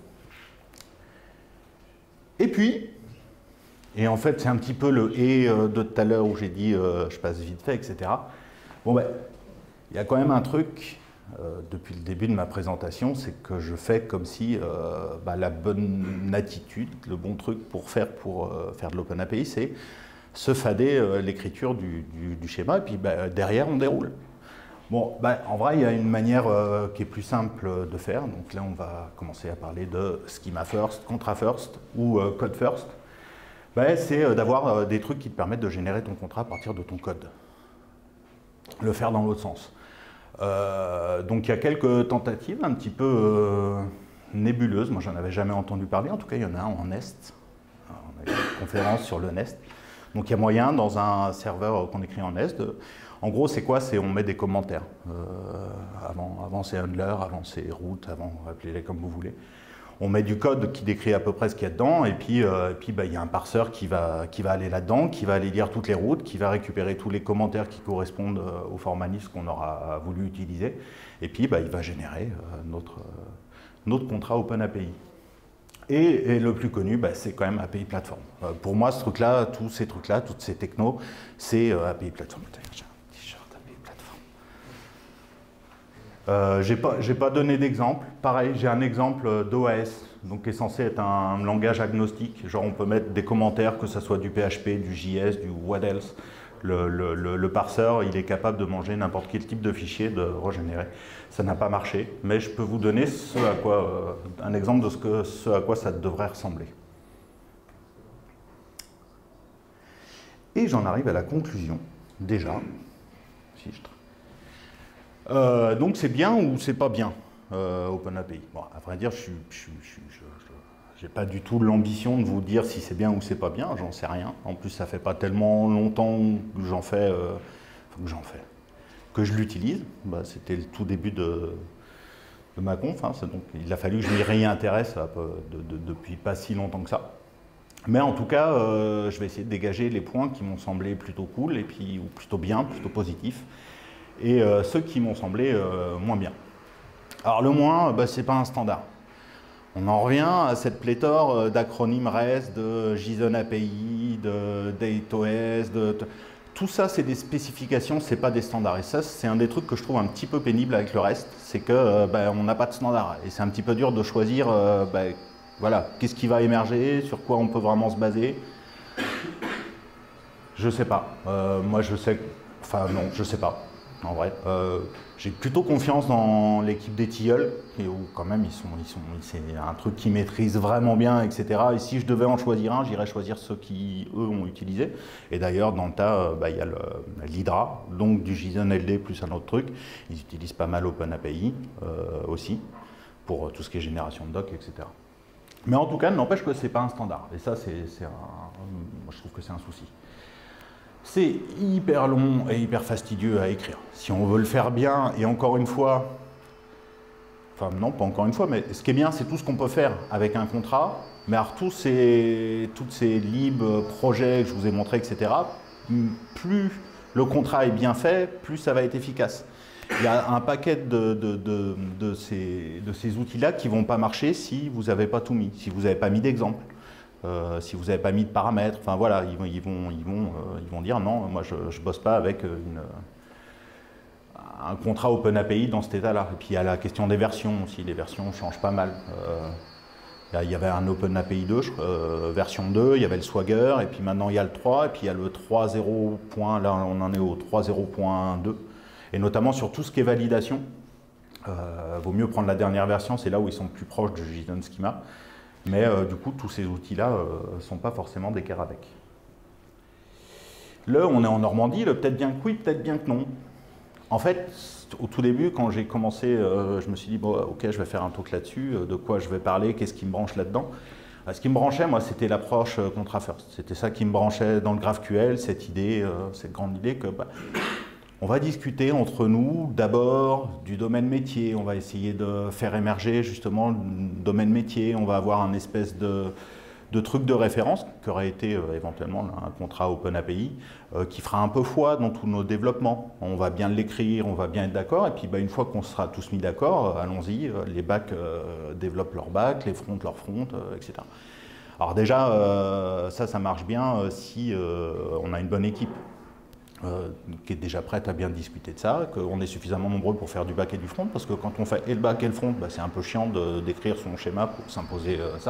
Et puis, et en fait c'est un petit peu le « et » de tout à l'heure où j'ai dit je passe vite fait, etc. Bon il y a quand même un truc, depuis le début de ma présentation, c'est que je fais comme si la bonne attitude, le bon truc pour faire de l'OpenAPI, c'est se fader l'écriture du schéma, et puis derrière on déroule. Bon, en vrai, il y a une manière qui est plus simple de faire. Donc là, on va commencer à parler de schema first, contra first ou code first. C'est d'avoir des trucs qui te permettent de générer ton contrat à partir de ton code. Le faire dans l'autre sens. Donc il y a quelques tentatives un petit peu nébuleuses. Moi, j'en avais jamais entendu parler. En tout cas, il y en a un en Nest. Alors, on a eu une conférence sur le Nest. Donc il y a moyen, dans un serveur qu'on écrit en Nest, en gros, c'est quoi? C'est on met des commentaires. Avant c'est handler, avant c'est route, avant appelez-les comme vous voulez. On met du code qui décrit à peu près ce qu'il y a dedans, et puis il y a un parseur qui va aller là-dedans, qui va aller lire toutes les routes, qui va récupérer tous les commentaires qui correspondent au format list qu'on aura voulu utiliser, et puis il va générer notre contrat OpenAPI. Et le plus connu, c'est quand même API Platform. Pour moi, ce truc-là, tous ces trucs-là, toutes ces technos, c'est API Platform. J'ai un t-shirt API Platform. J'ai pas donné d'exemple. Pareil, j'ai un exemple d'OAS, donc qui est censé être un langage agnostique. Genre, on peut mettre des commentaires, que ce soit du PHP, du JS, du what else. Le parseur, il est capable de manger n'importe quel type de fichier, de régénérer. Ça n'a pas marché, mais je peux vous donner un exemple de ce à quoi ça devrait ressembler. Et j'en arrive à la conclusion, déjà. Donc c'est bien ou c'est pas bien, OpenAPI? Bon, à vrai dire, je n'ai pas du tout l'ambition de vous dire si c'est bien ou c'est pas bien, j'en sais rien. En plus, ça fait pas tellement longtemps que que je l'utilise. C'était le tout début de ma conf, hein, donc il a fallu que je m'y réintéresse depuis pas si longtemps que ça. Mais en tout cas, je vais essayer de dégager les points qui m'ont semblé plutôt cool, ou plutôt bien, plutôt positifs, et ceux qui m'ont semblé moins bien. Alors le moins, c'est pas un standard. On en revient à cette pléthore d'acronymes REST, de JSON API, de DateOS, tout ça c'est des spécifications, c'est pas des standards. Et ça c'est un des trucs que je trouve un petit peu pénible avec le reste, c'est que on n'a pas de standard. Et c'est un petit peu dur de choisir voilà, qu'est-ce qui va émerger, sur quoi on peut vraiment se baser. Je sais pas. Moi je sais, non, je sais pas. En vrai, j'ai plutôt confiance dans l'équipe des Tilleuls, où quand même c'est un truc qu'ils maîtrisent vraiment bien, etc. Et si je devais en choisir un, j'irais choisir ceux qui, eux, ont utilisé. Et d'ailleurs, dans le tas, il y a l'Hydra, donc du JSON LD plus un autre truc. Ils utilisent pas mal OpenAPI aussi, pour tout ce qui est génération de doc, etc. Mais en tout cas, n'empêche que c'est pas un standard. Et ça, moi, je trouve que c'est un souci. C'est hyper long et hyper fastidieux à écrire. Si on veut le faire bien, et encore une fois, enfin non, pas encore une fois, mais ce qui est bien, c'est tout ce qu'on peut faire avec un contrat. Mais alors toutes ces libres projets que je vous ai montrés, etc., plus le contrat est bien fait, plus ça va être efficace. Il y a un paquet de ces outils-là qui ne vont pas marcher si vous n'avez pas tout mis, si vous n'avez pas mis d'exemple, si vous n'avez pas mis de paramètres. Enfin voilà, ils vont dire non, moi je ne bosse pas avec un contrat OpenAPI dans cet état-là. Et puis il y a la question des versions aussi, les versions changent pas mal. Il y avait un OpenAPI 2, version 2, il y avait le Swagger, et puis maintenant il y a le 3, et puis il y a le 3.0. Là on en est au 3.0.2. Et notamment sur tout ce qui est validation, vaut mieux prendre la dernière version, c'est là où ils sont plus proches du JSON Schema. Mais du coup, tous ces outils-là ne sont pas forcément d'équerre avec. Là, on est en Normandie, le peut-être bien que oui, peut-être bien que non. En fait, au tout début, quand j'ai commencé, je me suis dit, bon, ok, je vais faire un talk là-dessus, de quoi je vais parler, qu'est-ce qui me branche là-dedans. Ce qui me branchait, moi, c'était l'approche Contra First. C'était ça qui me branchait dans le GraphQL, cette idée, cette grande idée que on va discuter entre nous d'abord du domaine métier, on va essayer de faire émerger justement le domaine métier, on va avoir un espèce de truc de référence qui aurait été éventuellement un contrat OpenAPI qui fera un peu foi dans tous nos développements. On va bien l'écrire, on va bien être d'accord, et puis une fois qu'on sera tous mis d'accord, allons-y, les backs développent leur back, les fronts leur front, etc. Alors déjà, ça marche bien si on a une bonne équipe. Qui est déjà prête à bien discuter de ça, qu'on est suffisamment nombreux pour faire du back et du front, parce que quand on fait et le back et le front, c'est un peu chiant d'écrire son schéma pour s'imposer ça.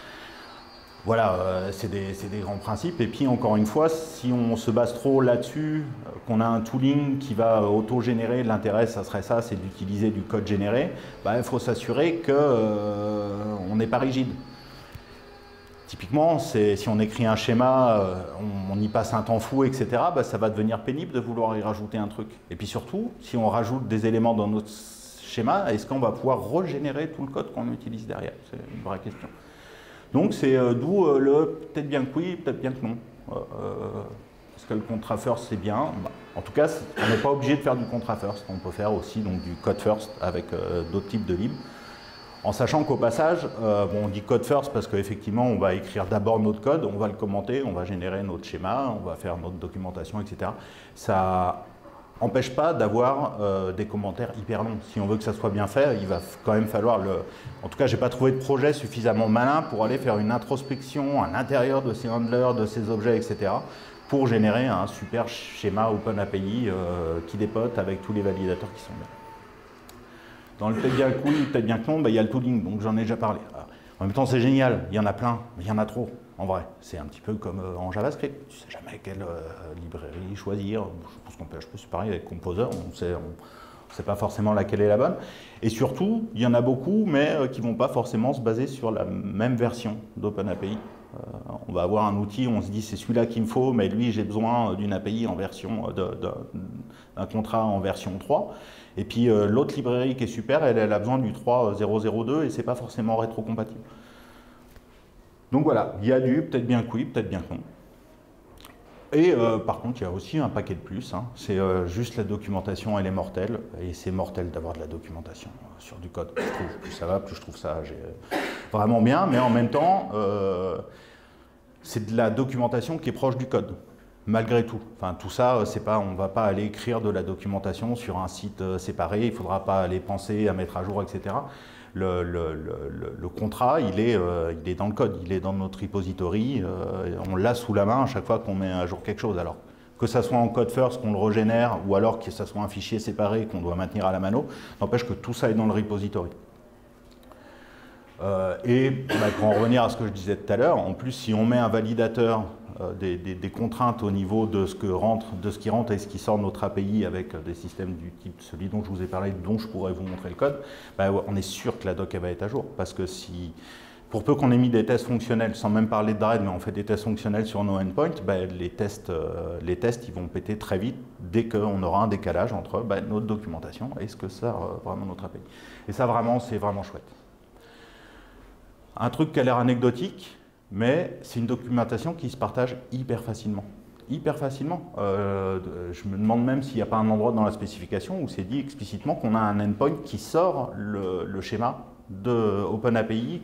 Voilà, c'est des grands principes. Et puis encore une fois, si on se base trop là-dessus, qu'on a un tooling qui va auto-générer, l'intérêt, ça serait ça, c'est d'utiliser du code généré, il faut s'assurer qu'on n'est pas rigide. Typiquement, si on écrit un schéma, on y passe un temps fou, etc., ça va devenir pénible de vouloir y rajouter un truc. Et puis surtout, si on rajoute des éléments dans notre schéma, est-ce qu'on va pouvoir régénérer tout le code qu'on utilise derrière? C'est une vraie question. Donc c'est d'où le peut-être bien que oui, peut-être bien que non. Parce que le Contra First, c'est bien. En tout cas, on n'est pas obligé de faire du Contra First. On peut faire aussi donc, du Code First avec d'autres types de libres. En sachant qu'au passage, on dit code first parce qu'effectivement, on va écrire d'abord notre code, on va le commenter, on va générer notre schéma, on va faire notre documentation, etc. Ça n'empêche pas d'avoir des commentaires hyper longs. Si on veut que ça soit bien fait, il va quand même falloir le... En tout cas, je n'ai pas trouvé de projet suffisamment malin pour aller faire une introspection à l'intérieur de ces handlers, de ces objets, etc. pour générer un super schéma OpenAPI qui dépote avec tous les validateurs qui sont là. Dans le peut-être bien que oui, peut-être bien que non, il y a le tooling, donc j'en ai déjà parlé. En même temps, c'est génial, il y en a plein, mais il y en a trop, en vrai. C'est un petit peu comme en JavaScript, tu ne sais jamais quelle librairie choisir. Je pense qu'en PHP, c'est pareil avec Composer, on ne sait pas forcément laquelle est la bonne. Et surtout, il y en a beaucoup, mais qui ne vont pas forcément se baser sur la même version d'OpenAPI. On va avoir un outil, on se dit c'est celui-là qu'il me faut, mais lui j'ai besoin d'une API en version, d'un contrat en version 3. Et puis l'autre librairie qui est super, elle a besoin du 3.0.0.2 et c'est pas forcément rétrocompatible. Donc voilà, il y a du peut-être bien que oui, peut-être bien que non. Et par contre, il y a aussi un paquet de plus, hein. C'est juste la documentation, elle est mortelle, et c'est mortel d'avoir de la documentation sur du code. Je trouve, plus ça va, plus je trouve ça vraiment bien, mais en même temps, c'est de la documentation qui est proche du code, malgré tout. Enfin, tout ça, c'est pas, on ne va pas aller écrire de la documentation sur un site séparé, il ne faudra pas aller penser à mettre à jour, etc. Le contrat, il est dans le code, il est dans notre repository, on l'a sous la main à chaque fois qu'on met à jour quelque chose. Alors, que ça soit en code first, qu'on le régénère, ou alors que ça soit un fichier séparé qu'on doit maintenir à la mano, n'empêche que tout ça est dans le repository. Pour en revenir à ce que je disais tout à l'heure, en plus, si on met un validateur des contraintes au niveau de ce qui rentre et ce qui sort de notre API avec des systèmes du type celui dont je vous ai parlé, dont je pourrais vous montrer le code, on est sûr que la doc elle va être à jour. Parce que pour peu qu'on ait mis des tests fonctionnels, sans même parler de Dread, mais on fait des tests fonctionnels sur nos endpoints, les tests ils vont péter très vite dès qu'on aura un décalage entre notre documentation et ce que sert vraiment notre API. Et ça, vraiment, c'est vraiment chouette. Un truc qui a l'air anecdotique, mais c'est une documentation qui se partage hyper facilement. hyper facilement. Je me demande même s'il n'y a pas un endroit dans la spécification où c'est dit explicitement qu'on a un endpoint qui sort le schéma de OpenAPI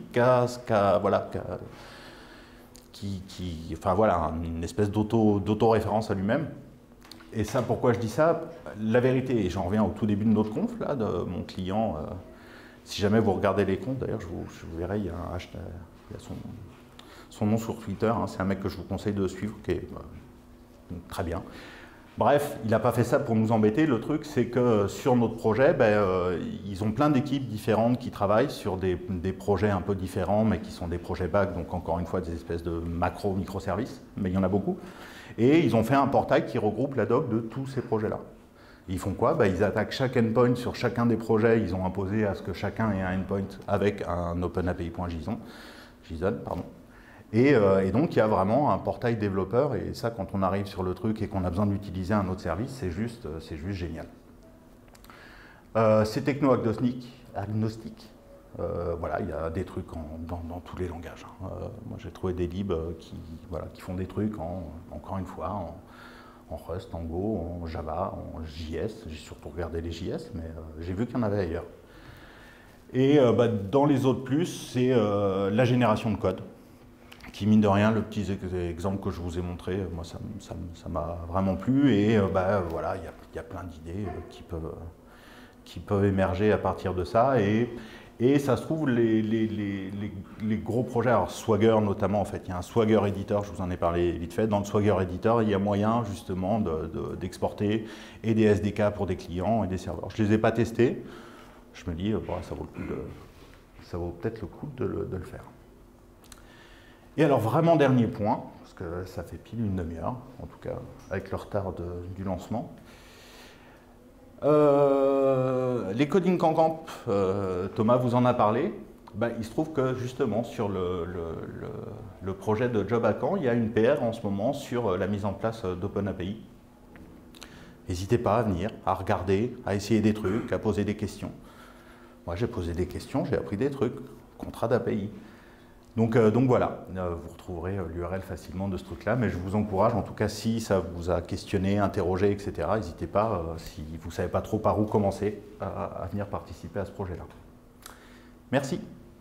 enfin voilà, une espèce d'auto-référence à lui-même. Et ça, pourquoi je dis ça? La vérité, et j'en reviens au tout début de notre conf, là, de mon client, si jamais vous regardez les comptes, d'ailleurs, je vous verrai, il y a un hashtag, il y a son nom sur Twitter, hein, c'est un mec que je vous conseille de suivre, qui est très bien. Bref, il n'a pas fait ça pour nous embêter. Le truc, c'est que sur notre projet, ils ont plein d'équipes différentes qui travaillent sur des projets un peu différents, mais qui sont des projets back, donc encore une fois des espèces de microservices, mais il y en a beaucoup. Et ils ont fait un portail qui regroupe la doc de tous ces projets-là. Ils font quoi? Ils attaquent chaque endpoint sur chacun des projets. Ils ont imposé à ce que chacun ait un endpoint avec un OpenAPI.json. Pardon. Et donc, il y a vraiment un portail développeur. Et ça, quand on arrive sur le truc et qu'on a besoin d'utiliser un autre service, c'est juste génial. C'est techno-agnostique. Voilà, il y a des trucs dans tous les langages. Moi, j'ai trouvé des libs qui font des trucs, encore une fois, en Rust, en Go, en Java, en JS. J'ai surtout regardé les JS, mais j'ai vu qu'il y en avait ailleurs. Et dans les autres plus, c'est la génération de code, qui, mine de rien, le petit exemple que je vous ai montré, moi, ça m'a vraiment plu. Et voilà, il y a plein d'idées qui peuvent émerger à partir de ça. Et ça se trouve, les gros projets, alors Swagger notamment, en fait, il y a un Swagger Editor, je vous en ai parlé vite fait. Dans le Swagger Editor, il y a moyen justement d'exporter et des SDK pour des clients et des serveurs. Je ne les ai pas testés. Je me dis, ça vaut peut-être le coup de le faire. Et alors, vraiment dernier point, parce que ça fait pile une demi-heure, en tout cas, avec le retard du lancement. Les Coding Camp, Thomas vous en a parlé. Il se trouve que justement sur le projet de Job à Caen, il y a une PR en ce moment sur la mise en place d'OpenAPI. N'hésitez pas à venir, à regarder, à essayer des trucs, à poser des questions. Moi j'ai posé des questions, j'ai appris des trucs, contrat d'API. Donc voilà, vous retrouverez l'URL facilement de ce truc-là, mais je vous encourage, en tout cas si ça vous a questionné, interrogé, etc., n'hésitez pas, si vous ne savez pas trop par où commencer, à venir participer à ce projet-là. Merci.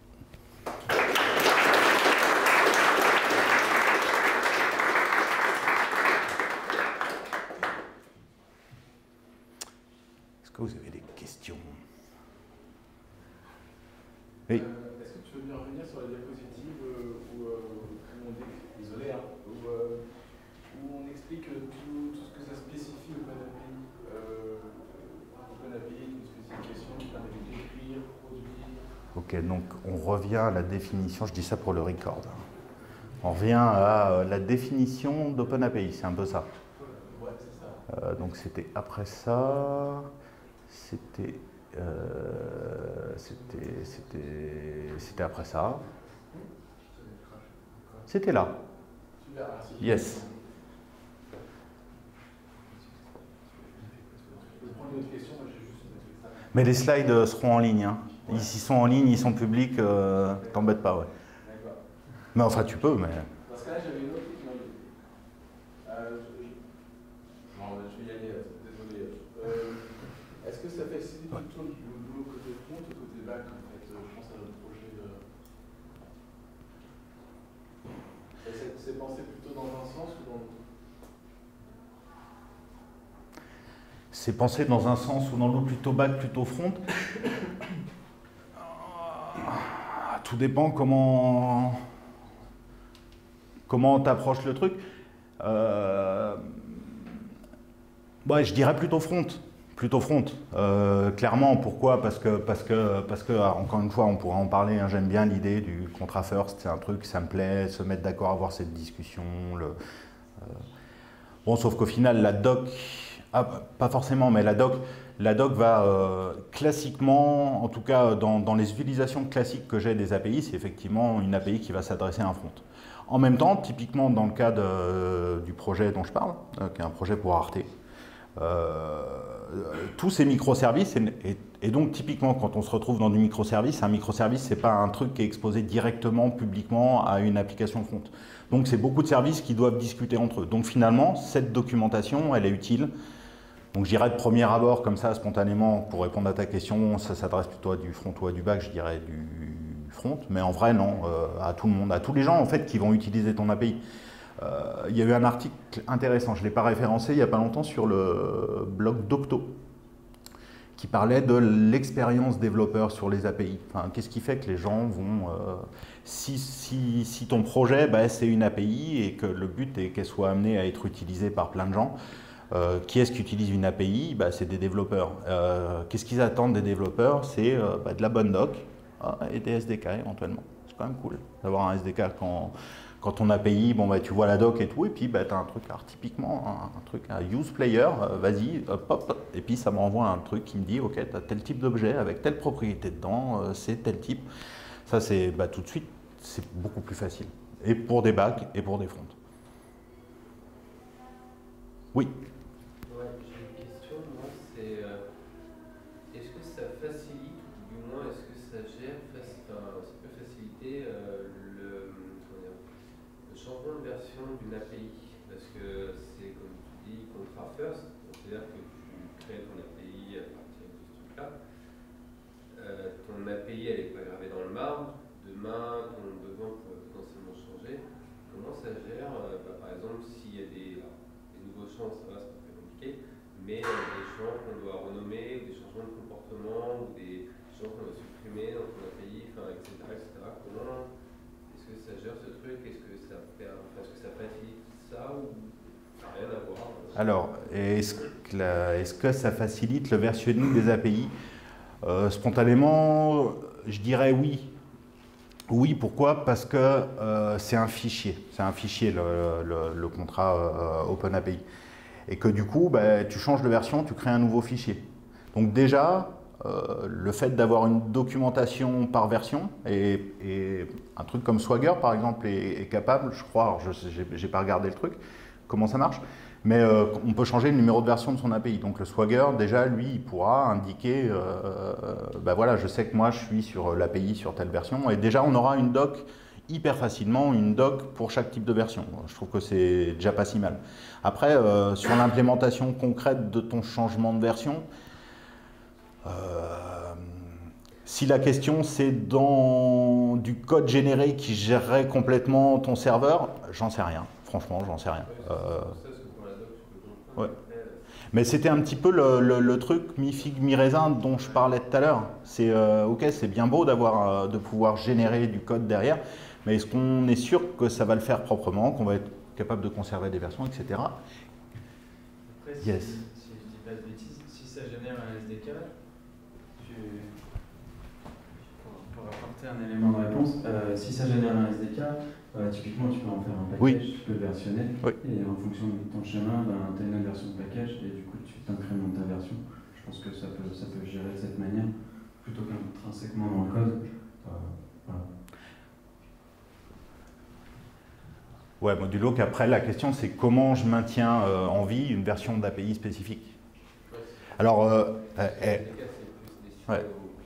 Est-ce que vous avez des questions? Oui. Est-ce que tu veux bien revenir sur la diapositive où on explique tout ce que ça spécifie OpenAPI OpenAPI est une spécification qui permet de décrire, produire. Ok, donc on revient à la définition, je dis ça pour le record. On revient à la définition d'OpenAPI, c'est un peu ça. Ouais, c'est ça. Donc c'était après ça, c'était après ça. C'était là. Super, merci. Yes. Je vais prendre une autre question, moi j'ai juste une autre. Mais les slides seront en ligne. Hein. Ils sont en ligne, ils sont publics, t'embête pas, ouais. D'accord. Mais enfin, tu peux, mais... Dans ce cas-là, j'avais une autre question. Je vais y aller, désolé. Est-ce que ça facilite plutôt le boulot côté front ou côté back en fait? Je pense à notre projet de... C'est pensé plutôt dans un sens ou dans l'autre? C'est pensé dans un sens ou dans l'autre, plutôt back, plutôt front. Tout dépend comment t'approches le truc. Je dirais plutôt front. Plutôt front. Clairement, pourquoi? Parce que encore une fois, on pourra en parler. Hein, j'aime bien l'idée du contrat first. C'est un truc, ça me plaît, se mettre d'accord, avoir cette discussion. Bon, sauf qu'au final, la doc, pas forcément, mais la doc va classiquement, en tout cas dans les utilisations classiques que j'ai des API, c'est effectivement une API qui va s'adresser à un front. En même temps, typiquement dans le cas du projet dont je parle, qui est un projet pour Arte, tous ces microservices, et donc typiquement quand on se retrouve dans du microservice, un microservice c'est pas un truc qui est exposé directement, publiquement à une application front. Donc c'est beaucoup de services qui doivent discuter entre eux. Donc finalement, cette documentation, elle est utile. Donc je dirais de premier abord, comme ça, spontanément, pour répondre à ta question, ça s'adresse plutôt à du front ou à du back, je dirais du front, mais en vrai non, à tout le monde, à tous les gens en fait qui vont utiliser ton API. Il y a eu un article intéressant, je ne l'ai pas référencé il n'y a pas longtemps sur le blog d'Octo, qui parlait de l'expérience développeur sur les API. Enfin, qu'est-ce qui fait que les gens vont... si ton projet, bah, c'est une API et que le but est qu'elle soit amenée à être utilisée par plein de gens, qui est-ce qui utilise une API? Bah, c'est des développeurs. Qu'est-ce qu'ils attendent des développeurs? C'est bah, de la bonne doc et des SDK éventuellement. C'est quand même cool d'avoir un SDK quand ton API, bon, bah, tu vois la doc et tout, et puis bah, tu as un truc, alors, typiquement, un truc, un use player, vas-y, hop, et puis ça me renvoie un truc qui me dit, ok, tu as tel type d'objet avec telle propriété dedans, c'est tel type. Ça, c'est bah, tout de suite, c'est beaucoup plus facile. Et pour des backs et pour des fronts. Oui. Ouais, j'ai une question, moi, c'est est-ce que ça facilite, ou du moins est-ce que ça gère, ça peut faciliter le changement de version d'une API? Parce que c'est, comme tu dis, contract first, c'est-à-dire que tu crées ton API à partir de ce truc-là. Ton API, elle n'est pas gravée dans le marbre. Demain, ton besoin pourrait potentiellement changer. Comment ça gère par exemple, s'il y a des nouveaux champs, ça va, c'est pas très compliqué, mais des champs qu'on doit renommer, ou des changements de comportement, ou des champs qu'on doit supprimer dans ton API, etc., etc. Comment est-ce que ça gère ce truc? Est-ce que ça facilite ça ou ça n'a rien à voir? Alors, est-ce que ça facilite le versionning des API? Spontanément, je dirais oui. Oui, pourquoi? Parce que c'est un fichier. C'est un fichier, le contrat OpenAPI. Et que du coup, bah, tu changes de version, tu crées un nouveau fichier. Donc déjà, le fait d'avoir une documentation par version, et un truc comme Swagger, par exemple, est capable, je crois, je n'ai pas regardé le truc, comment ça marche, mais on peut changer le numéro de version de son API. Donc le Swagger, déjà, lui, il pourra indiquer, bah voilà, je sais que moi, je suis sur l'API sur telle version, et déjà, on aura une doc hyper facilement, une doc pour chaque type de version. Je trouve que c'est déjà pas si mal. Après, sur l'implémentation concrète de ton changement de version, si la question c'est dans du code généré qui gérerait complètement ton serveur, j'en sais rien. Franchement, j'en sais rien. Ouais. Mais c'était un petit peu le truc mi-figue, mi-raisin dont je parlais tout à l'heure. C'est ok, c'est bien beau de pouvoir générer du code derrière, mais est-ce qu'on est sûr que ça va le faire proprement, qu'on va être capable de conserver des versions, etc. Après, Yes. si je dis pas de bêtises, si ça génère un SDK, pour apporter un élément de réponse, si ça génère un SDK, typiquement tu peux en faire un package, Oui. tu peux le versionner, Oui. et en fonction de ton chemin, tu as une autre version de package, et du coup tu t'incrémentes ta version. Je pense que ça peut gérer de cette manière, plutôt qu'intrinsèquement dans le code. Voilà. Ouais, modulo qu'après, la question c'est comment je maintiens en vie une version d'API spécifique. Alors, ouais.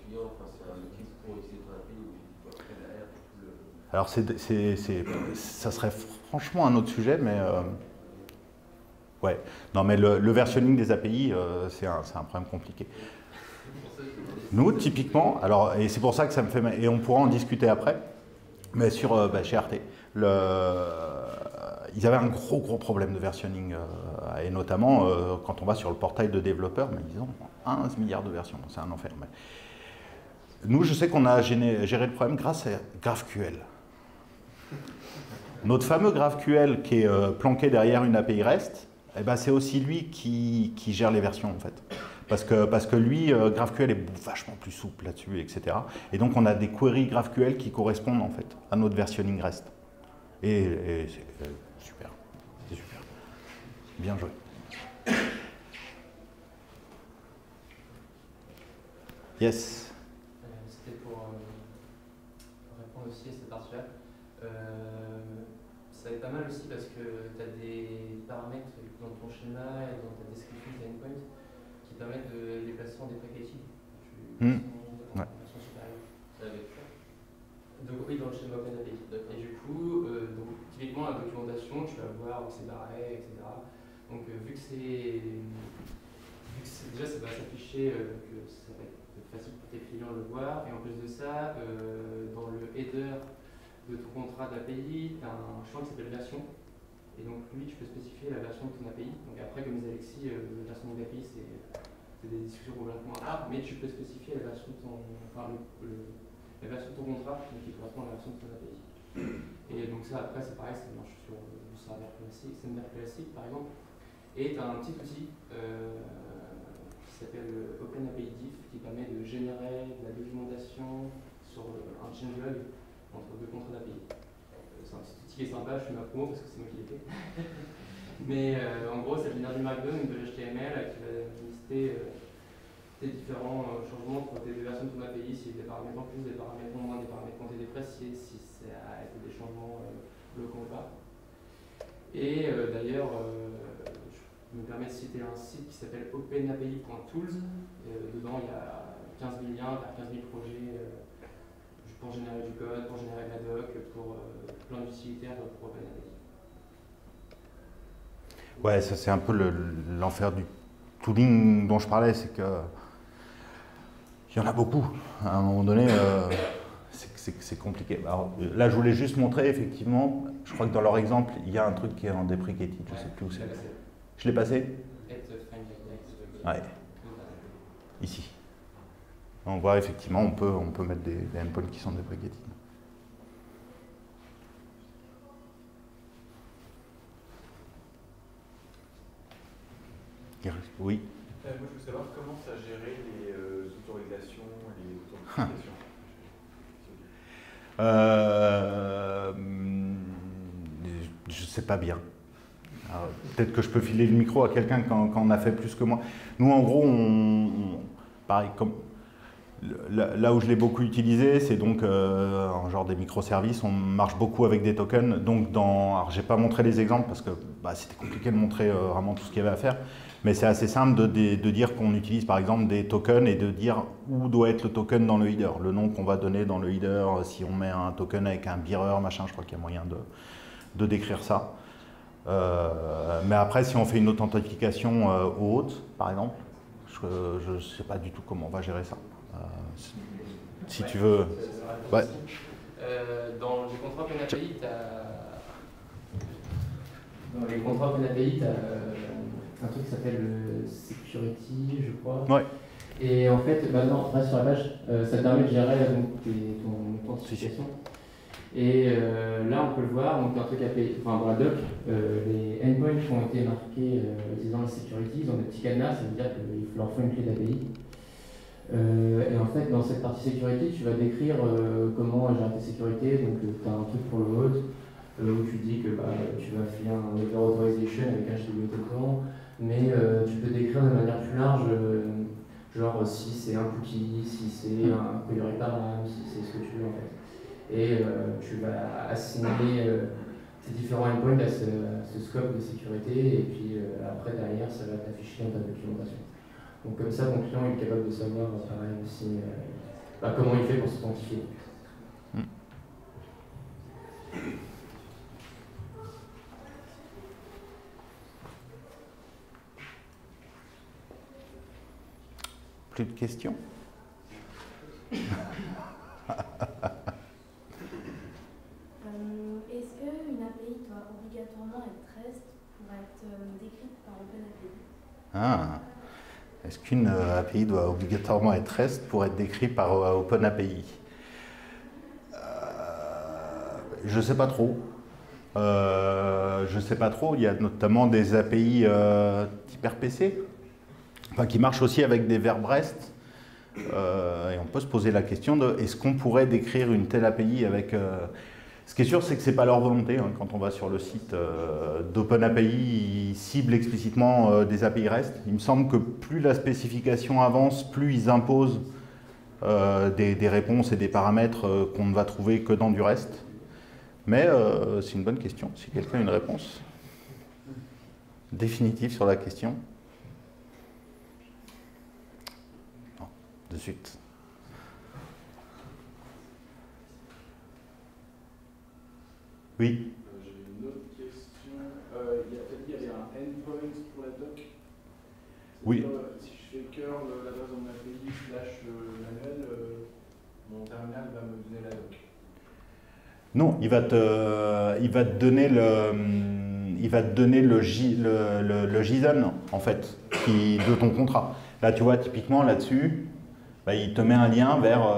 Alors, ça serait franchement un autre sujet, mais ouais. Non, mais le versionning des API, c'est un problème compliqué. Nous, typiquement, alors, et c'est pour ça que ça me fait mal, et on pourra en discuter après, mais chez Arte, ils avaient un gros problème de versionning, et notamment quand on va sur le portail de développeurs, mais ils ont 11 milliards de versions, c'est un enfer. Mais... Nous, je sais qu'on a géré le problème grâce à GraphQL. Notre fameux GraphQL qui est planqué derrière une API REST, eh ben, c'est aussi lui qui gère les versions en fait. Parce que lui, GraphQL est vachement plus souple là-dessus, etc. Et donc on a des queries GraphQL qui correspondent en fait à notre versionning REST. Et c'est super, c'est super. Bien joué. Yes. C'était pour répondre aussi à cette partie-là. Ça va être pas mal aussi parce que tu as des paramètres dans ton schéma et dans ta description de endpoint qui qui permettent de déplacer en deprecated. Ouais. Version supérieure. Ça avec ça. Donc oui, dans le schéma OpenAPI. Et du coup, donc, typiquement la documentation, tu vas voir où c'est barré, etc. Donc vu que déjà ça va s'afficher, donc ça va être facile pour tes clients de le voir. Et en plus de ça, dans le header de ton contrat d'API, tu as un champ qui s'appelle version. Et donc lui, tu peux spécifier la version de ton API. Donc après, comme disait Alexis, la version de l'API, c'est des discussions complètement à part, mais tu peux spécifier la version de ton, la version de ton contrat qui correspond à la version de ton API. Et donc ça, après, c'est pareil, ça marche sur le serveur classique, par exemple. Et tu as un petit outil qui s'appelle OpenAPI Diff, qui permet de générer de la documentation sur un changelog entre deux contrats d'API. C'est un petit outil qui est sympa, je fais ma promo parce que c'est moi qui l'ai fait. Mais en gros, ça génère du Markdown, de l'HTML qui va lister tes différents changements pour tes versions de ton API, si des paramètres en plus, des paramètres en moins, des paramètres quand tu es déprécié, si ça a été des changements locaux ou pas. Et d'ailleurs, je me permets de citer un site qui s'appelle openapi.tools. Dedans, il y a 15 000 liens vers 15 000 projets pour générer du code, pour générer de la doc, pour plein d'utilitaires pour OpenAPI. Ouais, ça c'est un peu l'enfer du tooling dont je parlais, c'est que il y en a beaucoup. À un moment donné, c'est compliqué. Alors, là, je voulais juste montrer, effectivement, je crois que dans leur exemple, il y a un truc qui est en deprecated, je ne sais plus où c'est. Je l'ai passé? Ouais. Ici. On voit effectivement, on peut mettre des endpoints qui sont deprecated. Oui. Moi, je veux savoir comment ça gérait les autorisations et les authentifications. Je ne sais pas bien. Peut-être que je peux filer le micro à quelqu'un qui en a fait plus que moi. Nous, en gros, pareil, comme là où je l'ai beaucoup utilisé, c'est donc en genre des microservices. On marche beaucoup avec des tokens. Donc, alors, j'ai pas montré les exemples parce que c'était compliqué de montrer vraiment tout ce qu'il y avait à faire. Mais c'est assez simple de dire qu'on utilise par exemple des tokens et de dire où doit être le token dans le header. Le nom qu'on va donner dans le header, si on met un token avec un bearer, machin, je crois qu'il y a moyen de décrire ça. Mais après, si on fait une authentification haute, par exemple, je ne sais pas du tout comment on va gérer ça. Si tu veux... Ouais. Dans les contrats OpenAPI, tu as un truc qui s'appelle le security, je crois. Ouais. Et en fait, non, reste sur la page, ça te permet de gérer ton authentification. Et là, on peut le voir, donc un truc API, dans la doc, les endpoints qui ont été marqués utilisant la security, ils ont des petits cadenas, ça veut dire qu'il leur faut une clé d'API. Et en fait, dans cette partie sécurité, tu vas décrire comment gérer tes sécurités. Donc, tu as un truc pour le hôte où tu dis que tu vas filer un letter authorization avec HTTP token, mais tu peux décrire de manière plus large, genre si c'est un cookie, si c'est un query param, si c'est ce que tu veux en fait. Et tu vas assigner tes différents endpoints à ce scope de sécurité, et puis après derrière, ça va t'afficher dans ta documentation. Donc comme ça, ton client est capable de savoir pareil aussi comment il fait pour s'identifier. Plus de questions? Est-ce qu'une API doit obligatoirement être REST pour être décrite par OpenAPI? Est-ce qu'une API doit obligatoirement être REST pour être décrite par OpenAPI? Je ne sais pas trop. Il y a notamment des API type RPC, qui marchent aussi avec des verbes REST. Et on peut se poser la question de est-ce qu'on pourrait décrire une telle API avec... Ce qui est sûr, c'est que ce n'est pas leur volonté. Quand on va sur le site d'OpenAPI, ils ciblent explicitement des API REST. Il me semble que plus la spécification avance, plus ils imposent des réponses et des paramètres qu'on ne va trouver que dans du REST. Mais c'est une bonne question. Si quelqu'un a une réponse définitive sur la question. de suite. Oui. J'ai une autre question. Il y avait un endpoint pour la doc. Oui. Si je fais curl l'adresse de mon API / manuel, mon terminal va me donner la doc. Non, il va te donner le JSON en fait de ton contrat. Là, tu vois, typiquement là-dessus, bah, il te met un lien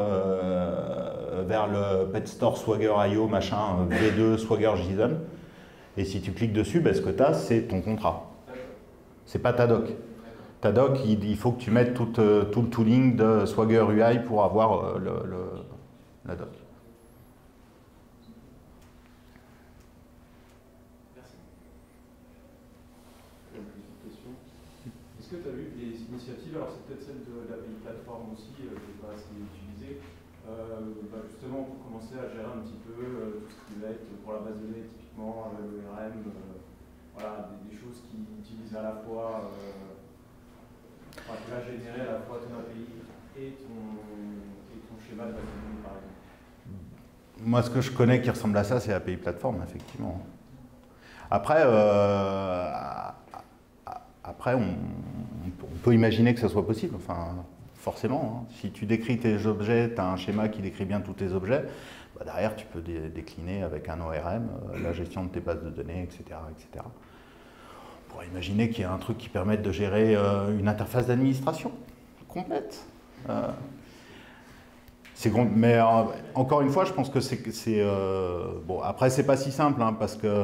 vers le Pet Store Swagger.io machin V2 Swagger JSON. Et si tu cliques dessus, bah, ce que tu as, c'est ton contrat. C'est pas ta doc. Ta doc, il faut que tu mettes tout le tooling de Swagger UI pour avoir la doc. Est-ce que tu as vu des initiatives, alors c'est peut-être celle de l'API plateforme aussi, qui n'est pas assez utilisée, justement pour commencer à gérer un petit peu tout ce qui va être pour la base de données, typiquement l'ORM, voilà, des choses qui utilisent à la fois, qui va générer à la fois ton API et ton schéma de base de données par exemple. Moi, ce que je connais qui ressemble à ça, c'est API plateforme, effectivement. Après, on peut imaginer que ça soit possible, enfin, forcément. Hein. Si tu décris tes objets, tu as un schéma qui décrit bien tous tes objets, bah derrière tu peux décliner avec un ORM la gestion de tes bases de données, etc. etc. On pourrait imaginer qu'il y a un truc qui permette de gérer une interface d'administration complète. Mais encore une fois, je pense que c'est bon, après, c'est pas si simple, hein, parce que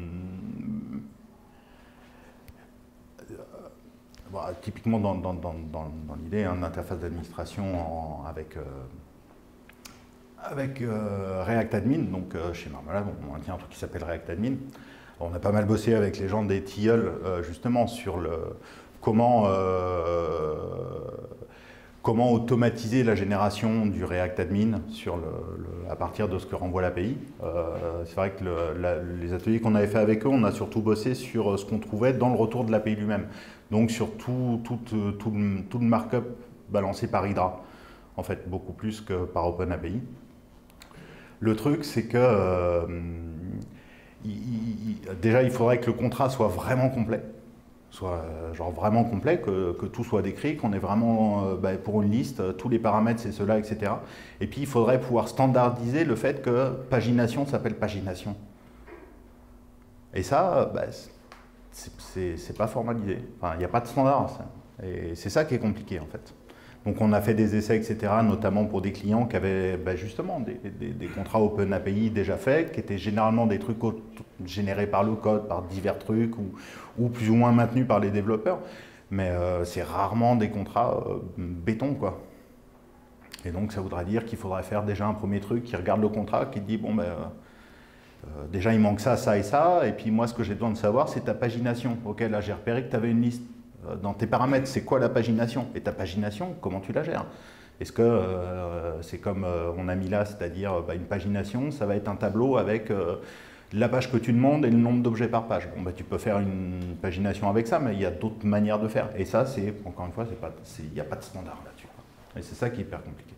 bon, typiquement dans l'idée, une interface d'administration avec React Admin, donc chez Marmalade, on maintient un truc qui s'appelle React Admin. On a pas mal bossé avec les gens des Tilleul justement sur comment automatiser la génération du React Admin à partir de ce que renvoie l'API. C'est vrai que les ateliers qu'on avait fait avec eux, on a surtout bossé sur ce qu'on trouvait dans le retour de l'API lui-même. Donc sur tout le markup balancé par Hydra, en fait, beaucoup plus que par OpenAPI. Le truc, c'est que déjà, il faudrait que le contrat soit vraiment complet. Soit genre vraiment complet, que tout soit décrit, qu'on ait vraiment pour une liste, tous les paramètres c'est cela, etc. Et puis il faudrait pouvoir standardiser le fait que pagination s'appelle pagination. Et ça, c'est pas formalisé. Enfin, il n'y a pas de standard. Ça. Et c'est ça qui est compliqué en fait. Donc on a fait des essais, etc., notamment pour des clients qui avaient justement des contrats OpenAPI déjà faits, qui étaient généralement des trucs générés par le code, par divers trucs, ou plus ou moins maintenus par les développeurs. Mais c'est rarement des contrats béton, quoi. Et donc ça voudrait dire qu'il faudrait faire déjà un premier truc qui regarde le contrat, qui dit, bon, déjà il manque ça, ça et ça, et puis moi ce que j'ai besoin de savoir, c'est ta pagination. Ok, là j'ai repéré que tu avais une liste. Dans tes paramètres, c'est quoi la pagination? Et ta pagination, comment tu la gères? Est-ce que c'est comme on a mis là, c'est-à-dire une pagination, ça va être un tableau avec la page que tu demandes et le nombre d'objets par page. Bon, tu peux faire une pagination avec ça, mais il y a d'autres manières de faire. Et ça, c'est encore une fois, il n'y a pas de standard là-dessus. Et c'est ça qui est hyper compliqué.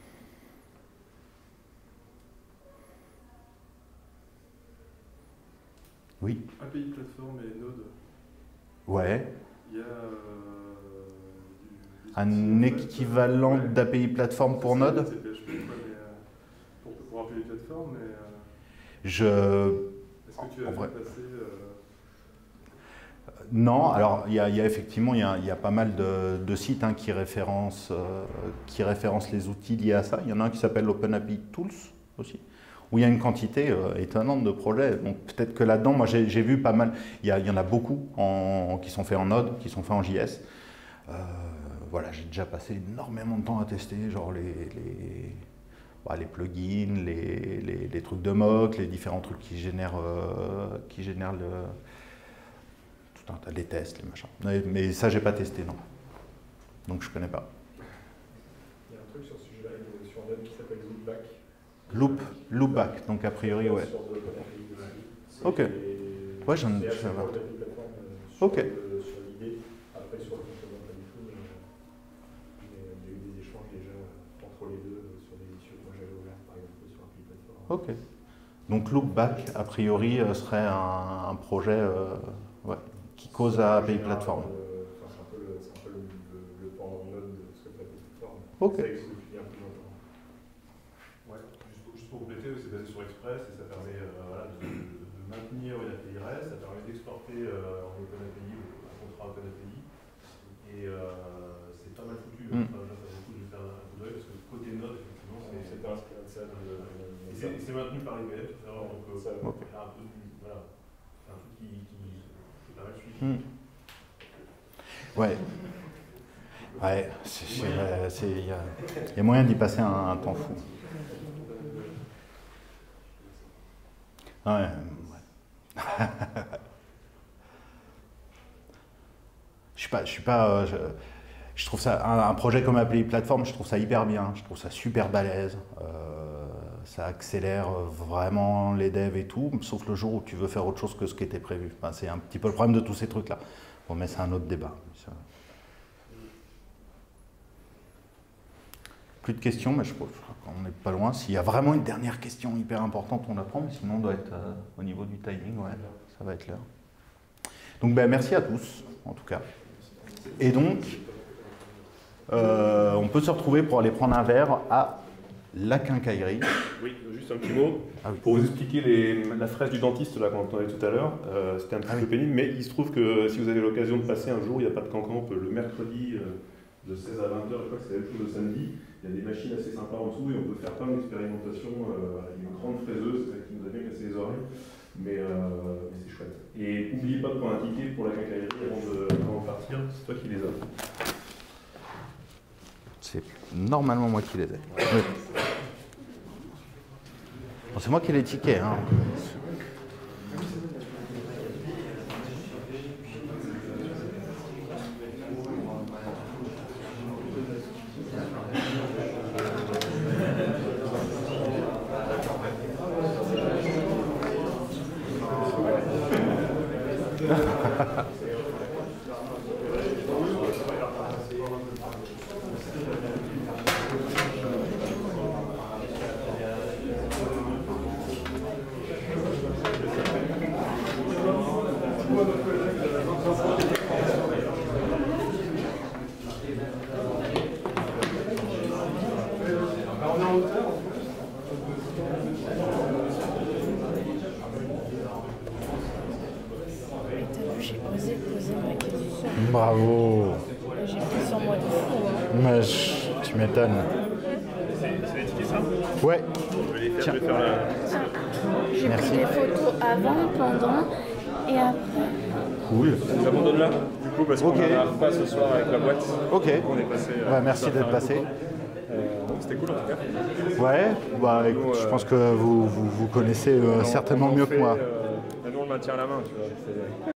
Oui. API plateforme et Node. Ouais. Il y a un équivalent d'API plateforme pour Node. C'est PHP, mais pour API plateforme, mais est-ce que tu as vu passer Non, alors il y a effectivement il y a pas mal de sites qui référencent les outils liés à ça. Il y en a un qui s'appelle OpenAPI Tools aussi, où il y a une quantité étonnante de projets. Donc peut-être que là-dedans, moi j'ai vu pas mal, il y en a beaucoup qui sont faits en Node, qui sont faits en JS. Voilà, j'ai déjà passé énormément de temps à tester, genre les plugins, les trucs de mock, les différents trucs qui génèrent tout un tas, les tests, les machins. Mais ça, j'ai pas testé, non. Donc je connais pas. Il y a un truc sur ce sujet-là, sur Node qui s'appelle Loopback, donc a priori, ouais. Ok. Ouais, j'en ai pu savoir. Ok. Sur l'idée, après sur le fonctionnement pas du tout, mais il y a eu des échanges déjà Ok. Donc Loopback, a priori, serait un projet ouais, qui cause à API Platform. C'est un peu le pendant node de ce que fait API Platform. Ok. Ça existe depuis un peu longtemps. Ouais, juste pour compléter, c'est basé sur Express et ça permet voilà, de maintenir une API REST, ça permet d'exporter en OpenAPI ou un contrat OpenAPI. Et c'est pas mal foutu. Enfin, ça vaut le coup de faire un coup d'œil parce que côté node, effectivement, c'est inspiré de ça. Et c'est maintenu par IBM, tout à l'heure. Donc, ça un peu voilà, c'est un truc qui est pas mal suivi. Ouais. Ouais, il y a moyen d'y passer un temps fou. Ouais. Je trouve ça, un projet comme API Platform, je trouve ça hyper bien, je trouve ça super balèze, ça accélère vraiment les devs et tout, sauf le jour où tu veux faire autre chose que ce qui était prévu. Enfin, c'est un petit peu le problème de tous ces trucs-là. Bon, mais c'est un autre débat. Plus de questions, mais je crois qu'on n'est pas loin. S'il y a vraiment une dernière question hyper importante, on la prend, mais sinon on doit être au niveau du timing, ouais, ça va être l'heure. Donc ben, merci à tous, en tout cas. Et donc, on peut se retrouver pour aller prendre un verre à la Quincaillerie. Oui, juste un petit mot. Ah oui. Pour vous expliquer la fraise du dentiste là, qu'on entendait tout à l'heure, c'était un petit peu pénible, mais il se trouve que si vous avez l'occasion de passer un jour, il n'y a pas de cancan, le mercredi de 16 à 20h, je crois que c'est la même chose le samedi. Il y a des machines assez sympas en dessous et on peut faire plein d'expérimentations. Il y a une grande fraiseuse qui nous a bien cassé les oreilles, mais c'est chouette. Et n'oubliez pas de prendre un ticket pour la quincaillerie avant de partir, c'est toi qui les as. C'est normalement moi qui les ai. Oui. Bon, c'est moi qui ai les tickets. Hein. J'ai osé poser ma question. Bravo. J'ai pris sur moi de fou. Hein. Mais tu m'étonnes. C'est les tickets ça? Ouais. Je vais les faire, J'ai pris des photos avant, pendant et après. Cool. On abandonne là, du coup, parce qu'on a un repas ce soir avec la boîte. Ok. On est passé, merci d'être passé. Donc c'était cool en tout cas. Ouais, bah, écoute, je pense que vous connaissez certainement mieux que moi. Nous on le maintient à la main, tu vois.